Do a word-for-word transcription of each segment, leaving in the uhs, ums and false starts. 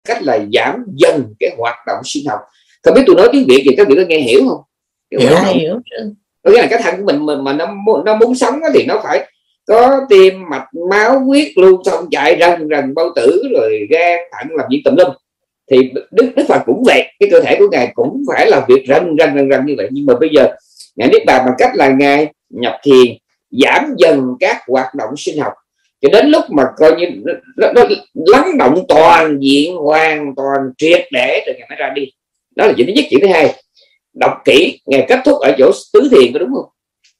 cách là giảm dần cái hoạt động sinh học. Không biết tôi nói tiếng Việt thì các vị có nghe hiểu không? Hiểu, hiểu. Có nghĩa là cái thân của mình mà, mà nó, nó muốn sống thì nó phải có tim, mạch, máu, huyết lưu thông chạy rần rần, bao tử rồi gan, thận làm việc tùm lum. Thì Đức Đức Phật cũng vậy, cái cơ thể của ngài cũng phải làm việc rần rần rần rần như vậy. Nhưng mà bây giờ ngài niết bàn bằng cách là ngài nhập thiền, giảm dần các hoạt động sinh học, cho đến lúc mà coi như nó, nó lắng động toàn diện, hoàn toàn triệt để rồi ngài mới ra đi. Đó là chuyện thứ nhất. Chuyện thứ hai, đọc kỹ ngài kết thúc ở chỗ tứ thiền, có đúng không?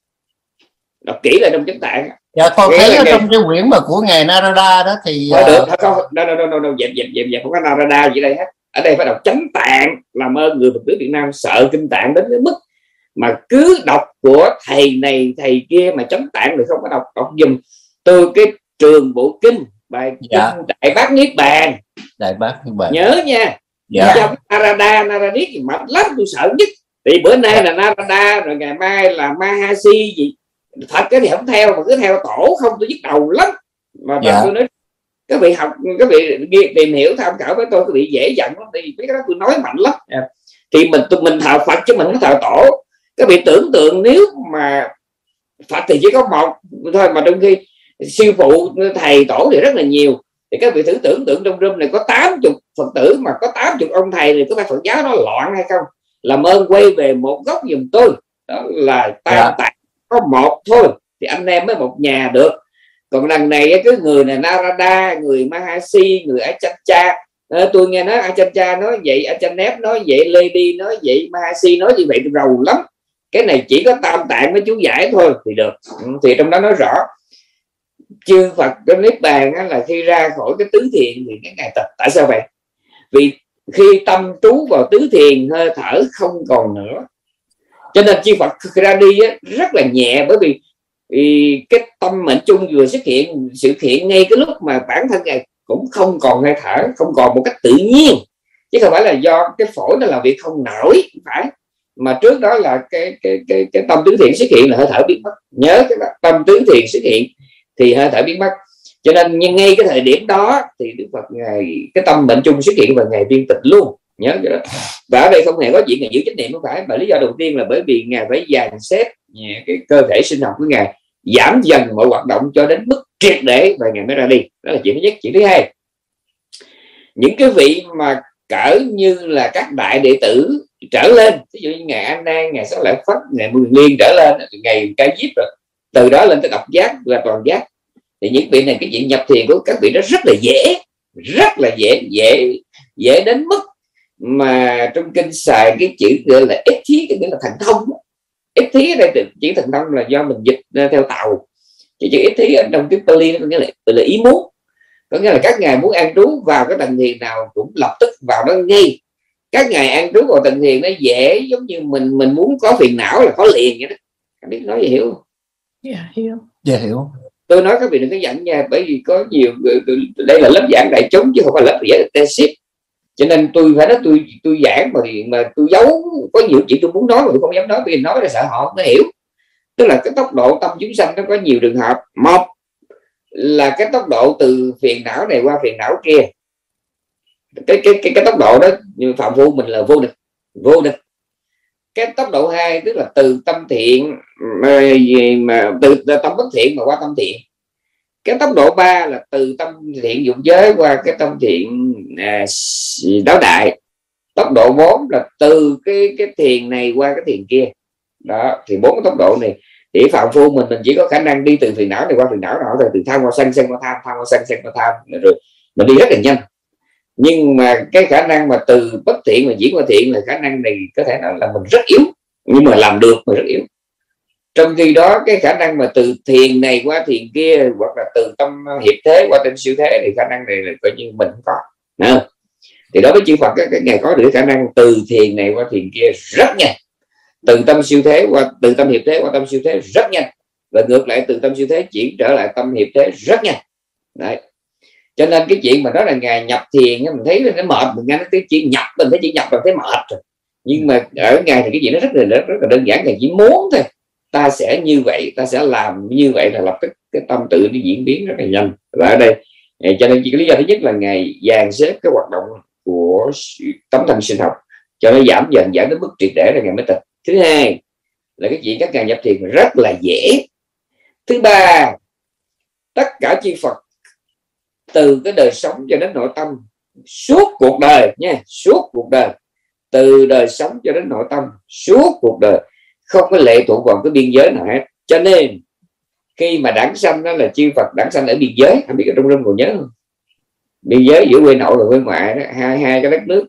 Đọc kỹ là trong chánh tạng. Dạ con thấy ở trong cái quyển mà của ngài Narada đó thì thôi được, không, đâu đâu đâu đâu dẹp dẹp dẹp dẹp không có Narada gì đây hết. Ở đây phải đọc chánh tạng. Làm ơn người Phật tử Việt Nam sợ kinh tạng đến cái mức mà cứ đọc của thầy này thầy kia mà chánh tạng thì không có đọc. Đọc dùm tôi cái Trường Bộ Kinh, bài dạ. Kinh Đại Bát Niết Bàn. Đại Bát Niết Bàn. Nhớ nha. Dạ. Trong Narada, Narada thì mệt lắm, tôi sợ nhất. Thì bữa nay là Narada, rồi ngày mai là Mahasi gì. Thật cái thì không theo, mà cứ theo tổ không, tôi nhức đầu lắm. Mà dạ. tôi nói các vị học, các vị tìm hiểu tham khảo với tôi, các vị dễ giận lắm. Tại vì cái đó tôi nói mạnh lắm. Thì mình tụi mình thờ Phật chứ mình không thờ tổ. Các vị tưởng tượng nếu mà Phật thì chỉ có một thôi, mà trong khi sư phụ thầy tổ thì rất là nhiều. Thì các vị thử tưởng tượng trong room này có tám mươi Phật tử, mà có tám mươi ông thầy, thì có phải Phật giáo nó loạn hay không? Làm ơn quay về một góc giùm tôi, đó là tam dạ. tạng có một thôi thì anh em mới một nhà được. Còn lần này cái người này Narada, người Mahasi, người Achancha, à, tôi nghe nói Achancha nói vậy, Achanep nói vậy, Lady nói vậy, Mahasi nói như vậy, rầu lắm. Cái này chỉ có tam tạng với chú giải thôi thì được. Thì trong đó nói rõ chư Phật cái niết bàn là khi ra khỏi cái tứ thiền thì cái ngày tập. Tại sao vậy? Vì khi tâm trú vào tứ thiền, hơi thở không còn nữa, cho nên chư Phật ra đi á, rất là nhẹ. Bởi vì, vì cái tâm mệnh chung vừa xuất hiện, sự hiện ngay cái lúc mà bản thân ngài cũng không còn hơi thở, không còn một cách tự nhiên, chứ không phải là do cái phổi nó làm việc không nổi, không phải. Mà trước đó là cái cái cái cái tâm tứ thiền xuất hiện là hơi thở biến mất. Nhớ cái đó, tâm tứ thiền xuất hiện thì hơi thở biến mất. Cho nên nhưng ngay cái thời điểm đó thì Đức Phật ngài cái tâm mệnh chung xuất hiện và ngài viên tịch luôn. Nhớ cái đó. Và ở đây không hề có chuyện ngài giữ chánh niệm, không phải. Mà lý do đầu tiên là bởi vì ngài phải dàn xếp cái cơ thể sinh học của ngài, giảm dần mọi hoạt động cho đến mức triệt để và ngài mới ra đi. Đó là chuyện thứ nhất. Chuyện thứ hai, những cái vị mà cỡ như là các đại đệ tử trở lên, ví dụ như ngài A Nan, ngài Xá Lợi Phất, ngài Mười Liên trở lên, ngài Ca Diếp rồi, từ đó lên tới độc giác và toàn giác, thì những vị này cái chuyện nhập thiền của các vị đó rất là dễ, rất là dễ dễ dễ đến mức mà trong kinh xài cái chữ gọi là ít thí, cái nghĩa là thần thông. Ít thí ở đây chữ thần thông là do mình dịch theo tàu. Chỉ chữ ít thí ở trong tiếng Pali nó nghĩa là, là ý muốn, có nghĩa là các ngài muốn an trú vào cái tầng thiền nào cũng lập tức vào đó ngay. Các ngài an trú vào tầng thiền nó dễ, giống như mình mình muốn có phiền não là có liền vậy đó. Các biết nói gì hiểu không? Dạ hiểu. Dạ hiểu. Tôi nói các vị đừng có giận nha, bởi vì có nhiều, đây là lớp giảng đại chúng chứ không phải lớp giảng internship, cho nên tôi phải nói tôi tôi giảng mà mà tôi giấu có nhiều chuyện tôi muốn nói mà tôi không dám nói, vì nói là sợ họ không có hiểu. Tức là cái tốc độ tâm chúng sanh nó có nhiều trường hợp. Một là cái tốc độ từ phiền não này qua phiền não kia, cái cái cái, cái tốc độ đó như phạm phu mình là vô địch, vô địch. Cái tốc độ hai tức là từ tâm thiện mà, mà từ, từ tâm bất thiện mà qua tâm thiện. Cái tốc độ ba là từ tâm thiện dụng giới qua cái tâm thiện à, đáo đại. Tốc độ bốn là từ cái cái thiền này qua cái thiền kia. Đó thì bốn cái tốc độ này thì phạm phu mình mình chỉ có khả năng đi từ phiền não này qua phiền não nào thôi, từ tham qua sân, sân qua tham, tham qua sân, sân qua tham, rồi mình đi rất là nhanh. Nhưng mà cái khả năng mà từ bất thiện mà chuyển qua thiện là khả năng này có thể nói là mình rất yếu, nhưng mà làm được mà rất yếu. Trong khi đó cái khả năng mà từ thiền này qua thiền kia, hoặc là từ tâm hiệp thế qua tâm siêu thế, thì khả năng này là coi như mình không có. Nào. Thì đối với chư Phật cái ngày có được khả năng từ thiền này qua thiền kia rất nhanh, từ tâm siêu thế qua từ tâm hiệp thế qua tâm siêu thế rất nhanh, và ngược lại từ tâm siêu thế chuyển trở lại tâm hiệp thế rất nhanh. Đấy. Cho nên cái chuyện mà đó là ngày nhập thiền mình thấy nó mệt, mình nghe nó cái chuyện nhập mình thấy chỉ nhập mình thấy mệt rồi. Nhưng mà ở ngày thì cái chuyện nó rất là rất, rất là đơn giản, là chỉ muốn thôi, ta sẽ như vậy, ta sẽ làm như vậy là lập tức cái tâm tự nó diễn biến rất là nhanh. Và ở đây cho nên chỉ có lý do thứ nhất là ngày dàn xếp cái hoạt động của tấm thân sinh học cho nó giảm dần giảm đến mức triệt để rồi ngài mới tịch. Thứ hai là cái chuyện các ngài nhập thiền rất là dễ. Thứ ba, tất cả chư Phật từ cái đời sống cho đến nội tâm suốt cuộc đời nha, suốt cuộc đời, từ đời sống cho đến nội tâm suốt cuộc đời, không có lệ thuộc vào cái biên giới nào hết. Cho nên khi mà đản sanh đó là chư Phật đản sanh ở biên giới, không biết ở trong rung còn nhớ không? Biên giới giữa quê nội và quê ngoại đó, hai hai cái đất nước.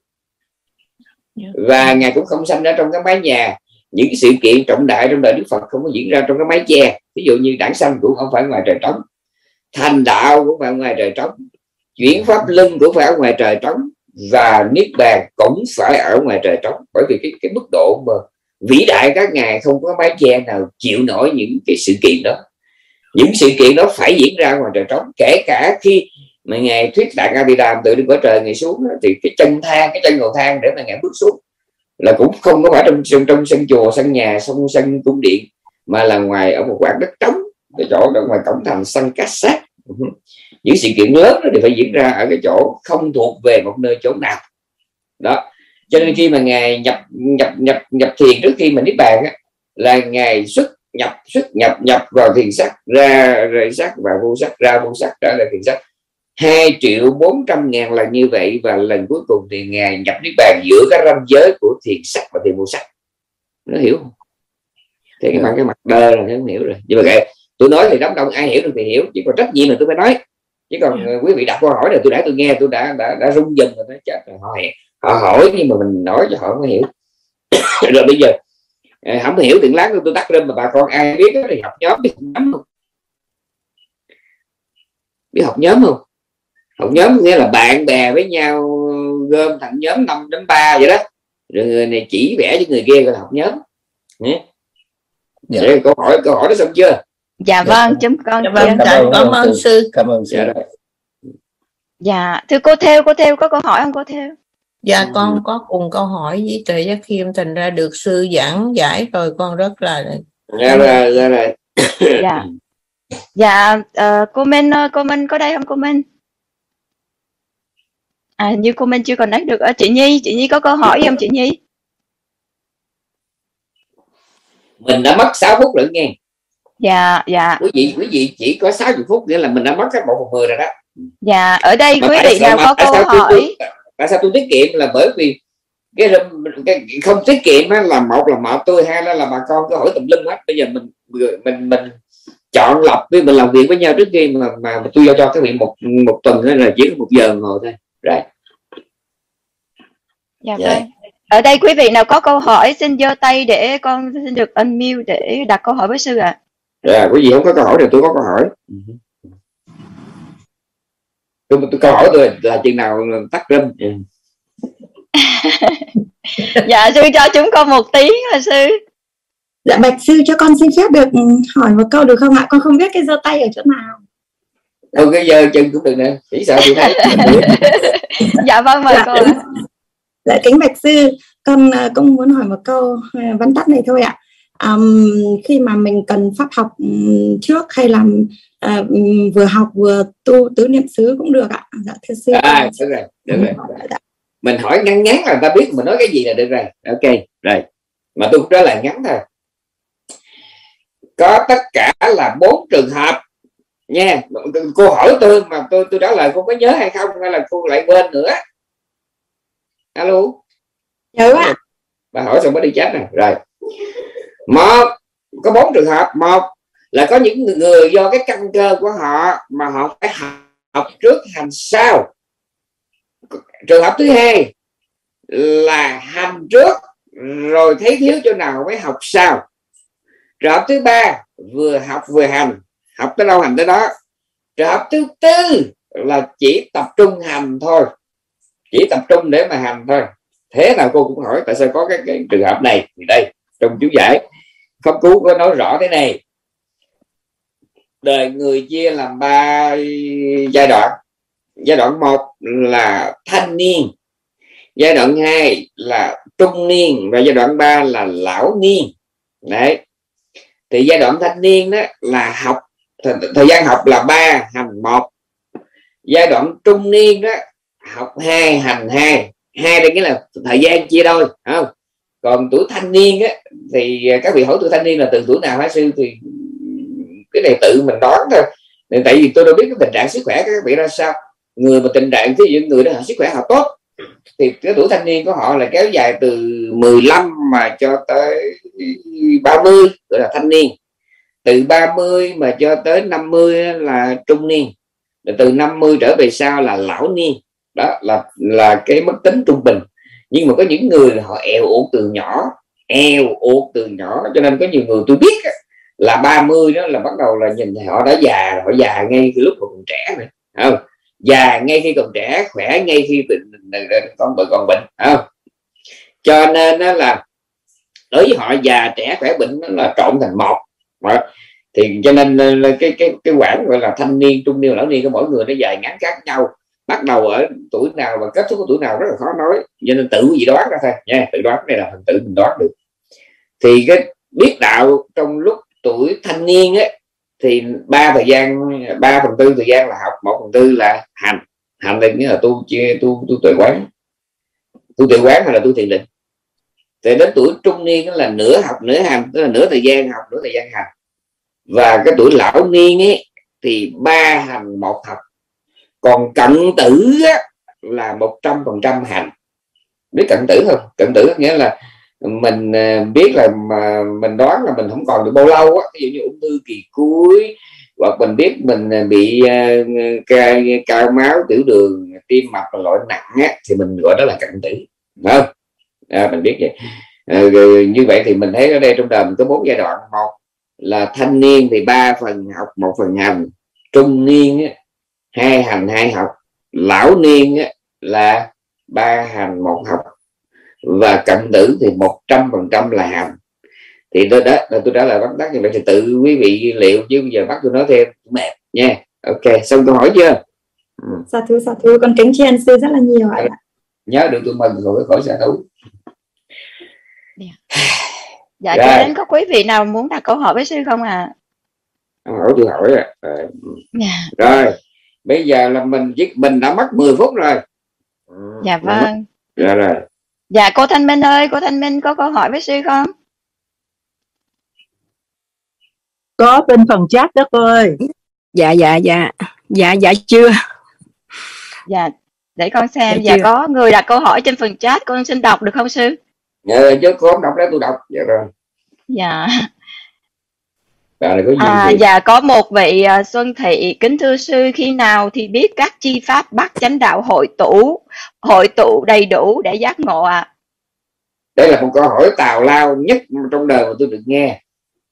Và ngài cũng không sanh ra trong cái mái nhà. Những cái sự kiện trọng đại trong đời Đức Phật không có diễn ra trong cái mái che. Ví dụ như đản sanh cũng không phải ngoài trời trống, thành đạo cũng phải ngoài trời trống, chuyển pháp luân cũng phải ở ngoài trời trống, và niết bàn cũng phải ở ngoài trời trống. Bởi vì cái, cái mức độ mà vĩ đại các ngài không có mái che nào chịu nổi những cái sự kiện đó. Những sự kiện đó phải diễn ra ngoài trời trống. Kể cả khi mà ngài thuyết Đại A Di Đàm từ trên cõi trời ngài xuống đó, thì cái chân thang, cái chân cầu thang để mà ngài bước xuống là cũng không có phải trong trong, trong sân chùa, sân nhà, sân sân cung điện, mà là ngoài ở một khoảng đất trống, cái chỗ đó ngoài cổng thành Sanh Cát Sát. Những sự kiện lớn đó thì phải diễn ra ở cái chỗ không thuộc về một nơi chỗ nào đó. Cho nên khi mà ngài nhập nhập nhập nhập thiền trước khi mà niết bàn á, là ngài xuất nhập xuất nhập nhập vào thiền sắc, ra ra sắc, và vô sắc, ra vô sắc, trở lại thiền sắc hai triệu bốn trăm ngàn lần như vậy. Và lần cuối cùng thì ngài nhập niết bàn giữa cái ranh giới của thiền sắc và thiền vô sắc. Nó hiểu không? Thì cái mặt cái mặt đơ là không hiểu rồi. Nhưng mà kệ, tôi nói thì đám đông ai hiểu được thì hiểu, chỉ còn trách nhiệm là tôi phải nói. Chứ còn yeah. quý vị đặt câu hỏi này tôi đã tôi nghe tôi đã đã đã rung dần rồi đó. Chết rồi, họ, họ hỏi nhưng mà mình nói cho họ không hiểu. Rồi bây giờ không hiểu tiếng láng tôi tắt lên, mà bà con ai biết đó thì học nhóm, biết học nhóm không? Biết học nhóm không? Học nhóm nghĩa là bạn bè với nhau gom thành nhóm năm đến ba vậy đó, rồi người này chỉ vẽ với người kia gọi là học nhóm. Dạ. Câu hỏi câu hỏi đó xong chưa? Dạ vâng, chúng con dạ, vâng, cảm, ơn, cảm ơn sư. Cảm ơn sư. Dạ, dạ. Thưa cô Theo, cô Theo có câu hỏi không cô Theo? Dạ con có cùng câu hỏi với Tuệ Giác Khiêm, thành ra được sư giảng giải rồi con rất là dạ rồi dạ rồi dạ dạ uh, cô Minh cô Minh có đây không cô Minh? À như cô Minh chưa còn đánh được. Chị Nhi, chị Nhi có câu hỏi không chị Nhi? Mình đã mất sáu phút rồi nghe. Dạ dạ quý vị quý vị chỉ có sáu mươi phút nghĩa là mình đã mất hết một phần mười rồi đó. Dạ ở đây mà quý vị nào có câu hỏi tôi, tại sao tôi tiết kiệm là bởi vì cái, cái không tiết kiệm là một là mợ tôi, hai là, là bà con cứ hỏi tùm lum hết. Bây giờ mình mình mình chọn lọc với mình làm việc với nhau trước khi mà mà tôi giao cho các vị một một tuần hay là chỉ một giờ đồng hồ thôi rồi. Dạ vâng. Ở đây quý vị nào có câu hỏi xin giơ tay để con xin được unmute để đặt câu hỏi với sư ạ. À. Dạ, quý vị không có câu hỏi thì tôi có câu hỏi. Tôi, tôi câu hỏi tôi là chừng nào tắt râm. Dạ sư cho chúng con một tiếng hả sư? Dạ bạch sư cho con xin phép được hỏi một câu được không ạ? Con không biết cái giơ tay ở chỗ nào. Thôi cái giơ chân cũng được nè, chỉ sợ tôi thấy. Dạ vâng mời dạ, cô ạ. Dạ kính bạch sư, con cũng muốn hỏi một câu vắn tắt này thôi ạ. Um, khi mà mình cần pháp học um, trước hay làm uh, vừa học vừa tu tứ niệm xứ cũng được ạ. Dạ thưa sư. À, được rồi, được rồi. Dạ. Mình hỏi ngắn ngắn là ta biết mình nói cái gì là được rồi. Ok, rồi. Mà tôi cũng trả lời ngắn thôi. Có tất cả là bốn trường hợp nha. Cô hỏi tôi mà tôi tôi trả lời cô có nhớ hay không, hay là cô lại quên nữa? Alo. Nhớ ạ. Bà hỏi xong mới đi chết này. Rồi. Một, có bốn trường hợp. Một là có những người do cái căn cơ của họ mà họ phải học trước hành sau. Trường hợp thứ hai là hành trước rồi thấy thiếu chỗ nào mới học sau. Trường hợp thứ ba vừa học vừa hành, học tới đâu hành tới đó. Trường hợp thứ tư là chỉ tập trung hành thôi, chỉ tập trung để mà hành thôi. Thế nào cô cũng hỏi tại sao có cái, cái trường hợp này. Thì đây trong chú giải Pháp Cú có nói rõ thế này: đời người chia làm ba giai đoạn. Giai đoạn một là thanh niên, giai đoạn hai là trung niên, và giai đoạn ba là lão niên. Đấy. Thì giai đoạn thanh niên đó là học thời, thời gian học là ba hành một. Giai đoạn trung niên đó học hai hành hai. Hai đây nghĩa là thời gian chia đôi, không? Còn tuổi thanh niên á, thì các vị hỏi tuổi thanh niên là từ tuổi nào hả sư? Thì cái này tự mình đoán thôi, tại vì tôi đâu biết cái tình trạng sức khỏe các vị ra sao. Người mà tình trạng ví dụ người đó sức khỏe họ tốt thì cái tuổi thanh niên của họ là kéo dài từ mười lăm mà cho tới ba mươi gọi là thanh niên, từ ba mươi mà cho tới năm mươi là trung niên, từ năm mươi trở về sau là lão niên. Đó là là cái mức tính trung bình. Nhưng mà có những người họ eo uột từ nhỏ, eo uột từ nhỏ, cho nên có nhiều người tôi biết là ba mươi đó là bắt đầu là nhìn họ đã già, họ già ngay từ lúc còn trẻ này, không? Già ngay khi còn trẻ, khỏe ngay khi con bệnh còn bệnh, không? Cho nên đó là đối với họ già trẻ khỏe bệnh nó là trộn thành một. Thì cho nên cái cái cái quãng gọi là thanh niên, trung niên, lão niên của mỗi người nó dài ngắn khác nhau, bắt đầu ở tuổi nào và kết thúc ở tuổi nào rất là khó nói, cho nên tự gì đoán ra thôi nha, tự đoán. Này là phần tự mình đoán được. Thì cái biết đạo trong lúc tuổi thanh niên ấy, thì ba thời gian, ba phần tư thời gian là học, một phần tư là hành. Hành là nghĩa là tu tu tu tuệ quán, tu tuệ quán hay là tu thiền định. Thì đến tuổi trung niên đó là nửa học nửa hành, tức là nửa thời gian học nửa thời gian hành. Và cái tuổi lão niên ấy thì ba hành một học. Còn cận tử á, là một trăm phần trăm hành. Biết cận tử không? Cận tử nghĩa là mình biết là mà mình đoán là mình không còn được bao lâu á, ví dụ như ung thư kỳ cuối, hoặc mình biết mình bị uh, cao, cao máu, tiểu đường, tim mạch là loại nặng á, thì mình gọi đó là cận tử, đúng không? À, mình biết vậy. À, như vậy thì mình thấy ở đây trong đời mình có bốn giai đoạn. Một là thanh niên thì ba phần học một phần hành, trung niên á, hai hành hai học, lão niên á, là ba hành một học, và cận tử thì một trăm phần trăm là hành. Thì đó, đó là tôi trả lời vắn tắt như vậy, thì tự quý vị liệu, chứ bây giờ bắt tôi nói thêm mệt nha. Ok, xong câu hỏi chưa? Ừ. Dạ thưa, dạ thưa, con kính tri ân sư rất là nhiều ạ. Nhớ được tôi mừng rồi khỏi xả thú. Dạ, cho đến có quý vị nào muốn đặt câu hỏi với sư không à? Hỏi tôi hỏi à. Rồi. Yeah. Rồi, bây giờ là mình mình đã mất mười phút rồi. Dạ vâng. Dạ rồi. Dạ cô Thanh Minh ơi, cô Thanh Minh có câu hỏi với sư không? Có bên phần chat đó cô ơi. Dạ dạ dạ. Dạ dạ chưa. Dạ, để con xem. Dạ, dạ có người đặt câu hỏi trên phần chat, con xin đọc được không sư? Dạ, chứ cô không đọc đấy, tôi đọc. Dạ rồi. Dạ. Dạ, có gì à, dạ có một vị uh, Xuân Thị kính thưa sư, khi nào thì biết các chi pháp bắt chánh đạo hội tụ hội tụ đầy đủ để giác ngộ ạ? À? Đây là một câu hỏi tào lao nhất trong đời mà tôi được nghe.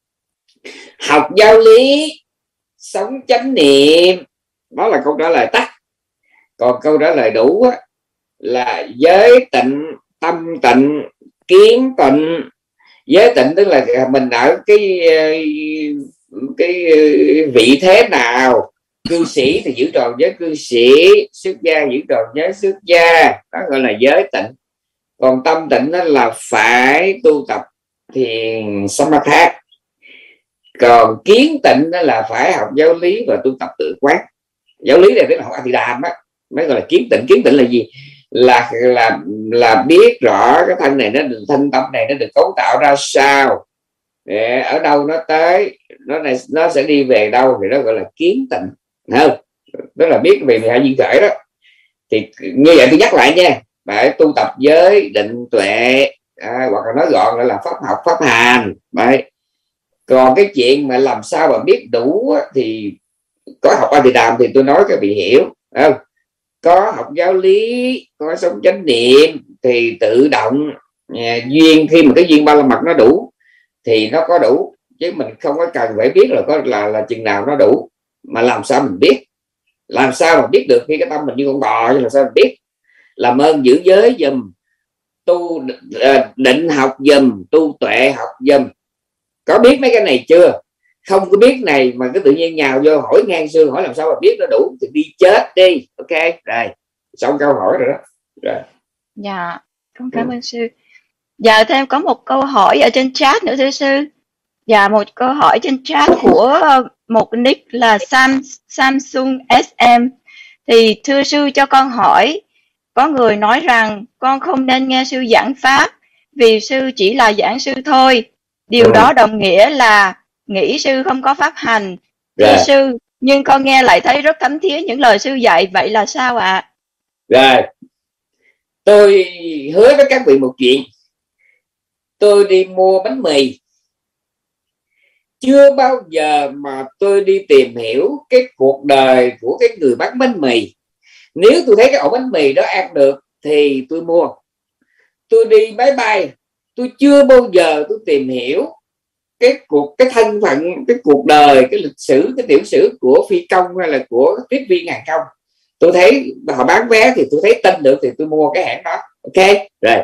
Học giáo lý, sống chánh niệm, đó là câu trả lời tắt. Còn câu trả lời đủ á, là giới tịnh, tâm tịnh, kiến tịnh. Giới tịnh tức là mình ở cái cái vị thế nào. Cư sĩ thì giữ tròn giới cư sĩ, xuất gia giữ tròn giới xuất gia, đó gọi là giới tịnh. Còn tâm tịnh đó là phải tu tập thiền samatha. Còn kiến tịnh đó là phải học giáo lý và tu tập tự quán. Giáo lý này tức là học A Thì Đàm á, mới gọi là kiến tịnh. Kiến tịnh là gì? Là là là biết rõ cái thân này nó được, thân tâm này nó được cấu tạo ra sao, để ở đâu nó tới, nó này nó sẽ đi về đâu, thì đó gọi là kiến tịnh, không? Đó là biết về mười hai duyên khởi đó. Thì như vậy tôi nhắc lại nha, phải tu tập giới định tuệ, à, hoặc là nói gọn là pháp học pháp hành. Đấy. Còn cái chuyện mà làm sao mà biết đủ á, thì có học A Thì Đàm thì tôi nói các vị hiểu, không? Có học giáo lý, có sống chánh niệm thì tự động à, duyên, khi mà cái duyên ba la mật nó đủ thì nó có đủ, chứ mình không có cần phải biết là có là là chừng nào nó đủ. Mà làm sao mình biết? Làm sao mà biết được khi cái tâm mình như con bò, chứ làm sao mình biết? Làm ơn giữ giới giùm, tu định học giùm, tu tuệ học giùm. Có biết mấy cái này chưa? Không có biết này mà cứ tự nhiên nhào vô hỏi ngang xương, hỏi làm sao mà biết nó đủ, thì đi chết đi. Ok, rồi xong câu hỏi rồi đó. Rồi. Dạ, con cảm ơn ừ. sư. Dạ, thêm có một câu hỏi ở trên chat nữa thưa sư. Dạ, một câu hỏi trên chat của một nick là Sam, Samsung ét em. Thì thưa sư cho con hỏi, Có người nói rằng con không nên nghe sư giảng pháp vì sư chỉ là giảng sư thôi. Điều Ừ. đó đồng nghĩa là nghĩ sư không có pháp hành. Thưa Rồi, sư, nhưng con nghe lại thấy rất thấm thía những lời sư dạy, vậy là sao ạ? rồi, tôi hứa với các vị một chuyện. Tôi đi mua bánh mì, chưa bao giờ mà tôi đi tìm hiểu cái cuộc đời của cái người bán bánh mì. Nếu tôi thấy cái ổ bánh mì đó ăn được thì tôi mua. Tôi đi máy bay, tôi chưa bao giờ tôi tìm hiểu cái cuộc cái thân phận, cái cuộc đời, cái lịch sử, cái tiểu sử của phi công hay là của tiếp viên hàng không. Tôi thấy họ bán vé thì tôi thấy tin được thì tôi mua cái hãng đó. Ok rồi.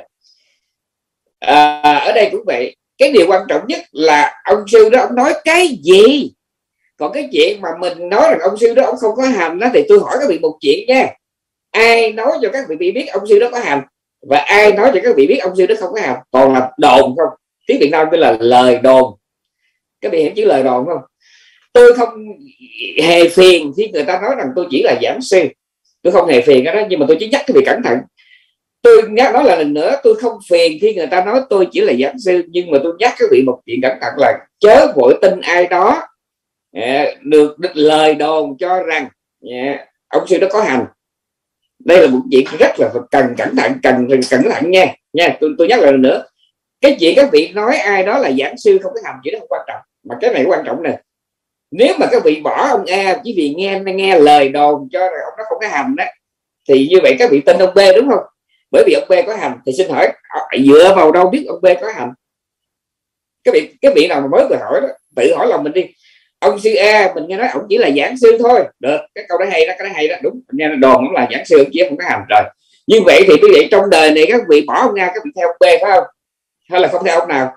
À, ở đây cũng vậy. Cái điều quan trọng nhất là ông sư đó ông nói cái gì. Còn cái chuyện mà mình nói rằng ông sư đó ông không có hành đó, thì tôi hỏi các vị một chuyện nha. Ai nói cho các vị biết ông sư đó có hành, và ai nói cho các vị biết ông sư đó không có hành? Còn là đồn không? Tiếng Việt Nam tức là lời đồn. Các vị hiểu chữ lời đồn không? Tôi không hề phiền khi người ta nói rằng tôi chỉ là giảng sư. Tôi không hề phiền cái đó, nhưng mà tôi chỉ nhắc các vị cẩn thận. Tôi nhắc nói là lần nữa, tôi không phiền khi người ta nói tôi chỉ là giảng sư, nhưng mà tôi nhắc các vị một chuyện cẩn thận là chớ vội tin ai đó được lời đồn cho rằng ông sư đó có hành. Đây là một chuyện rất là cần cẩn thận, cần cẩn thận nha. Nha, tôi tôi nhắc lại lần nữa. Cái chuyện các vị nói ai đó là giảng sư không có hành, chuyện đó không quan trọng, mà cái này quan trọng nè. Nếu mà các vị bỏ ông A chỉ vì nghe nghe lời đồn cho rằng ông nó không có hành đó, thì như vậy các vị tin ông B đúng không? Bởi vì ông B có hành thì xin hỏi dựa vào đâu biết ông B có hành? Cái vị cái vị nào mà mới vừa hỏi đó, tự hỏi lòng mình đi. Ông sư A mình nghe nói ông chỉ là giảng sư thôi, được, cái câu đó hay đó, cái đó hay đó, đúng, nghe đồn cũng là giảng sư, ông chỉ không có hành rồi. Như vậy thì quý vị trong đời này các vị bỏ ông A, các vị theo ông B phải không? Hay là không theo ông nào?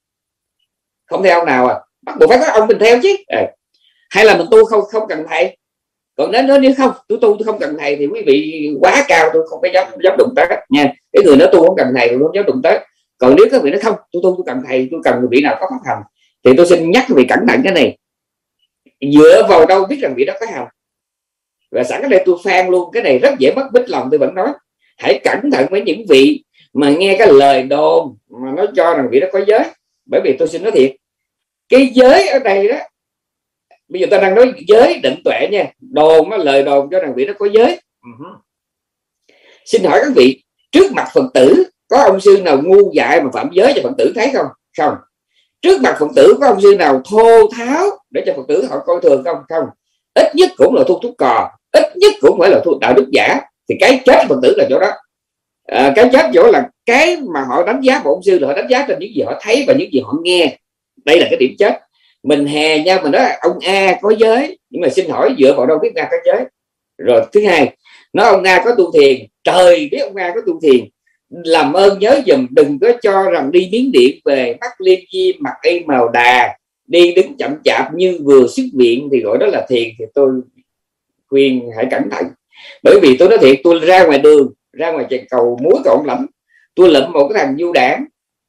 Không theo ông nào à? Bắt buộc phải có ông mình theo chứ. À, hay là mình tu không không cần thầy? Còn nếu nếu không tôi tu tôi không cần thầy thì quý vị quá cao, tôi không có dám dám đụng tới nha. Cái người nói tu không cần thầy tôi không dám đụng tới. Còn nếu các vị nói không, tôi tu tôi cần thầy, tôi cần người vị nào có pháp hành, thì tôi xin nhắc quý vị cẩn thận cái này. Dựa vào đâu biết rằng vị đó có hành? Và sẵn ở đây tôi phan luôn cái này, rất dễ mất bích lòng. Tôi vẫn nói hãy cẩn thận với những vị mà nghe cái lời đồn mà nó cho rằng vị đó có giới. Bởi vì tôi xin nói thiệt, cái giới ở đây đó, bây giờ ta đang nói giới định tuệ nha, đồn nó lời đồn cho rằng vị đó có giới. Uh-huh. Xin hỏi các vị, trước mặt Phật tử có ông sư nào ngu dại mà phạm giới cho Phật tử thấy không? Không. Trước mặt Phật tử có ông sư nào thô tháo để cho Phật tử họ coi thường không? Không. Ít nhất cũng là thu thuốc cò, ít nhất cũng phải là thu đạo đức giả. Thì cái chết Phật tử là chỗ đó. À, cái chết chỗ là cái mà họ đánh giá một ông sư là họ đánh giá trên những gì họ thấy và những gì họ nghe. Đây là cái điểm chết. Mình hè nhau mình nói ông A có giới, nhưng mà xin hỏi dựa vào đâu biết A có giới? Rồi thứ hai, nói ông A có tu thiền, trời biết ông A có tu thiền. Làm ơn nhớ dùm, đừng có cho rằng đi Miến Điện về mắt liêm diêm mặt y màu đà, đi đứng chậm chạp như vừa xuất viện thì gọi đó là thiền. Thì tôi khuyên hãy cẩn thận. Bởi vì tôi nói thiệt, tôi ra ngoài đường, ra ngoài chạy cầu muối cầu ông Lãnh, tôi lụm một cái thằng du đảng,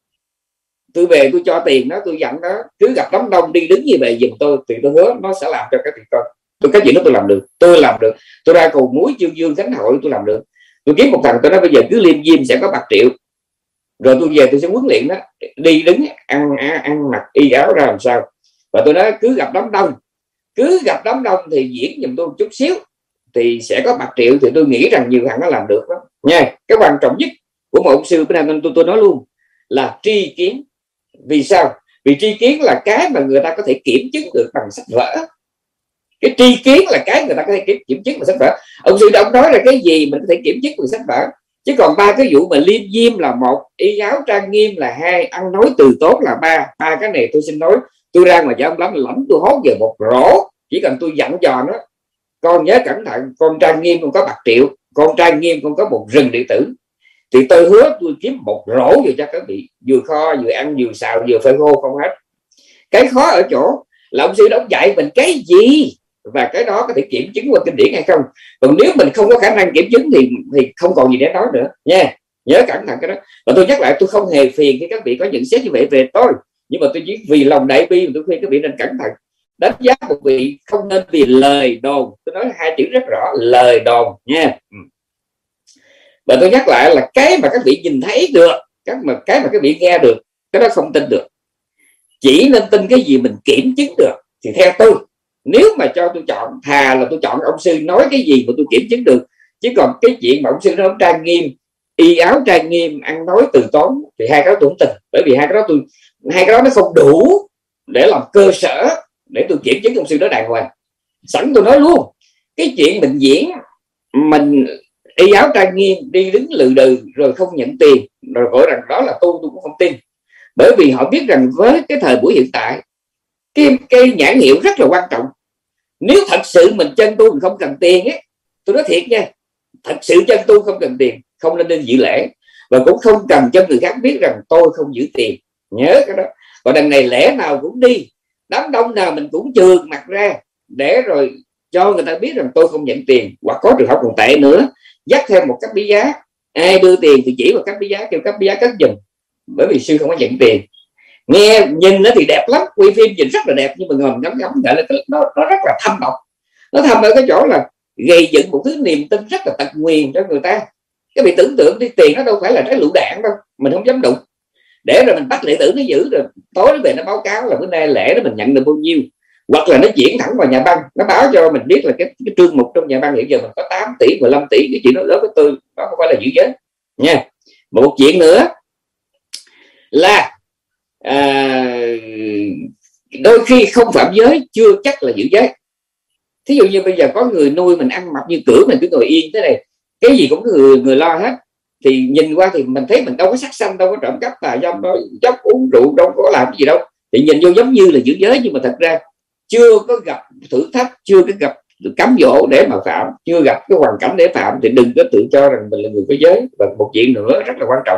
tôi về tôi cho tiền nó, tôi dặn nó cứ gặp đám đông đi đứng như vậy giùm tôi, thì tôi hứa nó sẽ làm cho cái việc con. Tôi cái chuyện đó tôi làm được, tôi làm được. Tôi ra cầu muối Dương Dương Khánh Hội tôi làm được. Tôi kiếm một thằng tôi nói bây giờ cứ liêm diêm sẽ có bạc triệu, rồi tôi về tôi sẽ huấn luyện nó đi đứng ăn ăn, ăn mặc y áo ra làm sao. Và tôi nói cứ gặp đám đông, cứ gặp đám đông thì diễn giùm tôi một chút xíu thì sẽ có bạc triệu. Thì tôi nghĩ rằng nhiều thằng nó làm được đó nha. Cái quan trọng nhất của một ông sư bên này tôi tôi nói luôn là tri kiến. Vì sao? Vì tri kiến là cái mà người ta có thể kiểm chứng được bằng sách vở. Cái tri kiến là cái người ta có thể kiểm, kiểm chứng bằng sách vở. Ông sư ông nói là cái gì mình có thể kiểm chứng bằng sách vở. Chứ còn ba cái vụ mà liêm diêm là một, y áo trang nghiêm là hai, ăn nói từ tốt là ba. Ba cái này tôi xin nói, tôi ra ngoài cho ông lắm lắm tôi hốt về một rổ. Chỉ cần tôi dặn dò nó, con nhớ cẩn thận, con trang nghiêm con có bạc triệu, con trang nghiêm con có một rừng điện tử, thì tôi hứa tôi kiếm một rổ về cho các vị, vừa kho vừa ăn vừa xào vừa phơi khô không hết. Cái khó ở chỗ là ông sư đó dạy mình cái gì và cái đó có thể kiểm chứng qua kinh điển hay không. Còn nếu mình không có khả năng kiểm chứng thì thì không còn gì để nói nữa nha. Nhớ cẩn thận cái đó. Và tôi nhắc lại, tôi không hề phiền khi các vị có nhận xét như vậy về tôi, nhưng mà tôi chỉ vì lòng đại bi mà tôi khuyên các vị nên cẩn thận. Đánh giá một vị không nên vì lời đồn. Tôi nói hai chữ rất rõ, lời đồn nha. Và tôi nhắc lại là cái mà các vị nhìn thấy được, các mà cái mà các vị nghe được, cái đó không tin được. Chỉ nên tin cái gì mình kiểm chứng được. Thì theo tôi, nếu mà cho tôi chọn, thà là tôi chọn ông sư nói cái gì mà tôi kiểm chứng được. Chứ còn cái chuyện mà ông sư nói trang nghiêm, y áo trang nghiêm, ăn nói từ tốn, thì hai cái đó tôi không tin. Bởi vì hai cái đó tôi hai cái đó nó không đủ để làm cơ sở để tôi kiểm chứng ông sư đó đàng hoàng. Sẵn tôi nói luôn, cái chuyện mình diễn, mình y áo trang nghiêm, đi đứng lừ đừ rồi không nhận tiền, rồi gọi rằng đó là tu, tôi cũng không tin. Bởi vì họ biết rằng với cái thời buổi hiện tại, cái, cái nhãn hiệu rất là quan trọng. Nếu thật sự mình chân tu mình không cần tiền ấy, tôi nói thiệt nha, thật sự chân tu không cần tiền, không nên nên dự lễ, và cũng không cần cho người khác biết rằng tôi không giữ tiền. Nhớ cái đó. Còn đằng này lễ nào cũng đi, đám đông nào mình cũng trườn mặt ra để rồi cho người ta biết rằng tôi không nhận tiền. Hoặc có trường hợp còn tệ nữa, dắt theo một cấp bí giá, ai đưa tiền thì chỉ vào cấp bí giá, kêu cấp bí giá cất giùm, bởi vì sư không có nhận tiền. Nghe nhìn nó thì đẹp lắm, quay phim nhìn rất là đẹp, nhưng mà ngầm ngấm ngấm lại là nó, nó rất là thâm độc. Nó thâm ở cái chỗ là gây dựng một thứ niềm tin rất là tật nguyền cho người ta. Cái bị tưởng tượng đi, tiền nó đâu phải là trái lựu đạn đâu, mình không dám đụng. Để rồi mình bắt đệ tử nó giữ, rồi tối nó về nó báo cáo là bữa nay lễ đó mình nhận được bao nhiêu. Hoặc là nó chuyển thẳng vào nhà băng, nó báo cho mình biết là cái, cái trương mục trong nhà băng hiện giờ mình có tám tỷ, mười lăm tỷ. Cái chuyện đó lớn với tôi, nó không phải là giữ giới nha. Một chuyện nữa là à, đôi khi không phạm giới chưa chắc là giữ giới. Thí dụ như bây giờ có người nuôi mình ăn mập như cửa, mình cứ ngồi yên thế này, cái gì cũng người người lo hết, thì nhìn qua thì mình thấy mình đâu có sát sanh, đâu có trộm cắp tà dâm, đâu dốc uống rượu, đâu có làm cái gì đâu, thì nhìn vô giống như là giữ giới, nhưng mà thật ra chưa có gặp thử thách, chưa có gặp cám dỗ để mà phạm, chưa gặp cái hoàn cảnh để phạm, thì đừng có tự cho rằng mình là người có giới. Và một chuyện nữa rất là quan trọng,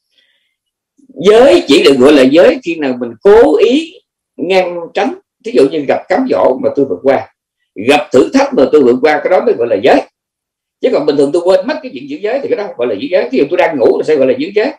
giới chỉ được gọi là giới khi nào mình cố ý ngăn tránh. Ví dụ như gặp cám dỗ mà tôi vượt qua, gặp thử thách mà tôi vượt qua, cái đó mới gọi là giới. Chứ còn bình thường tôi quên mất cái chuyện giữ giới thì cái đó gọi là giữ giới. Ví dụ tôi đang ngủ là sẽ gọi là giữ giới,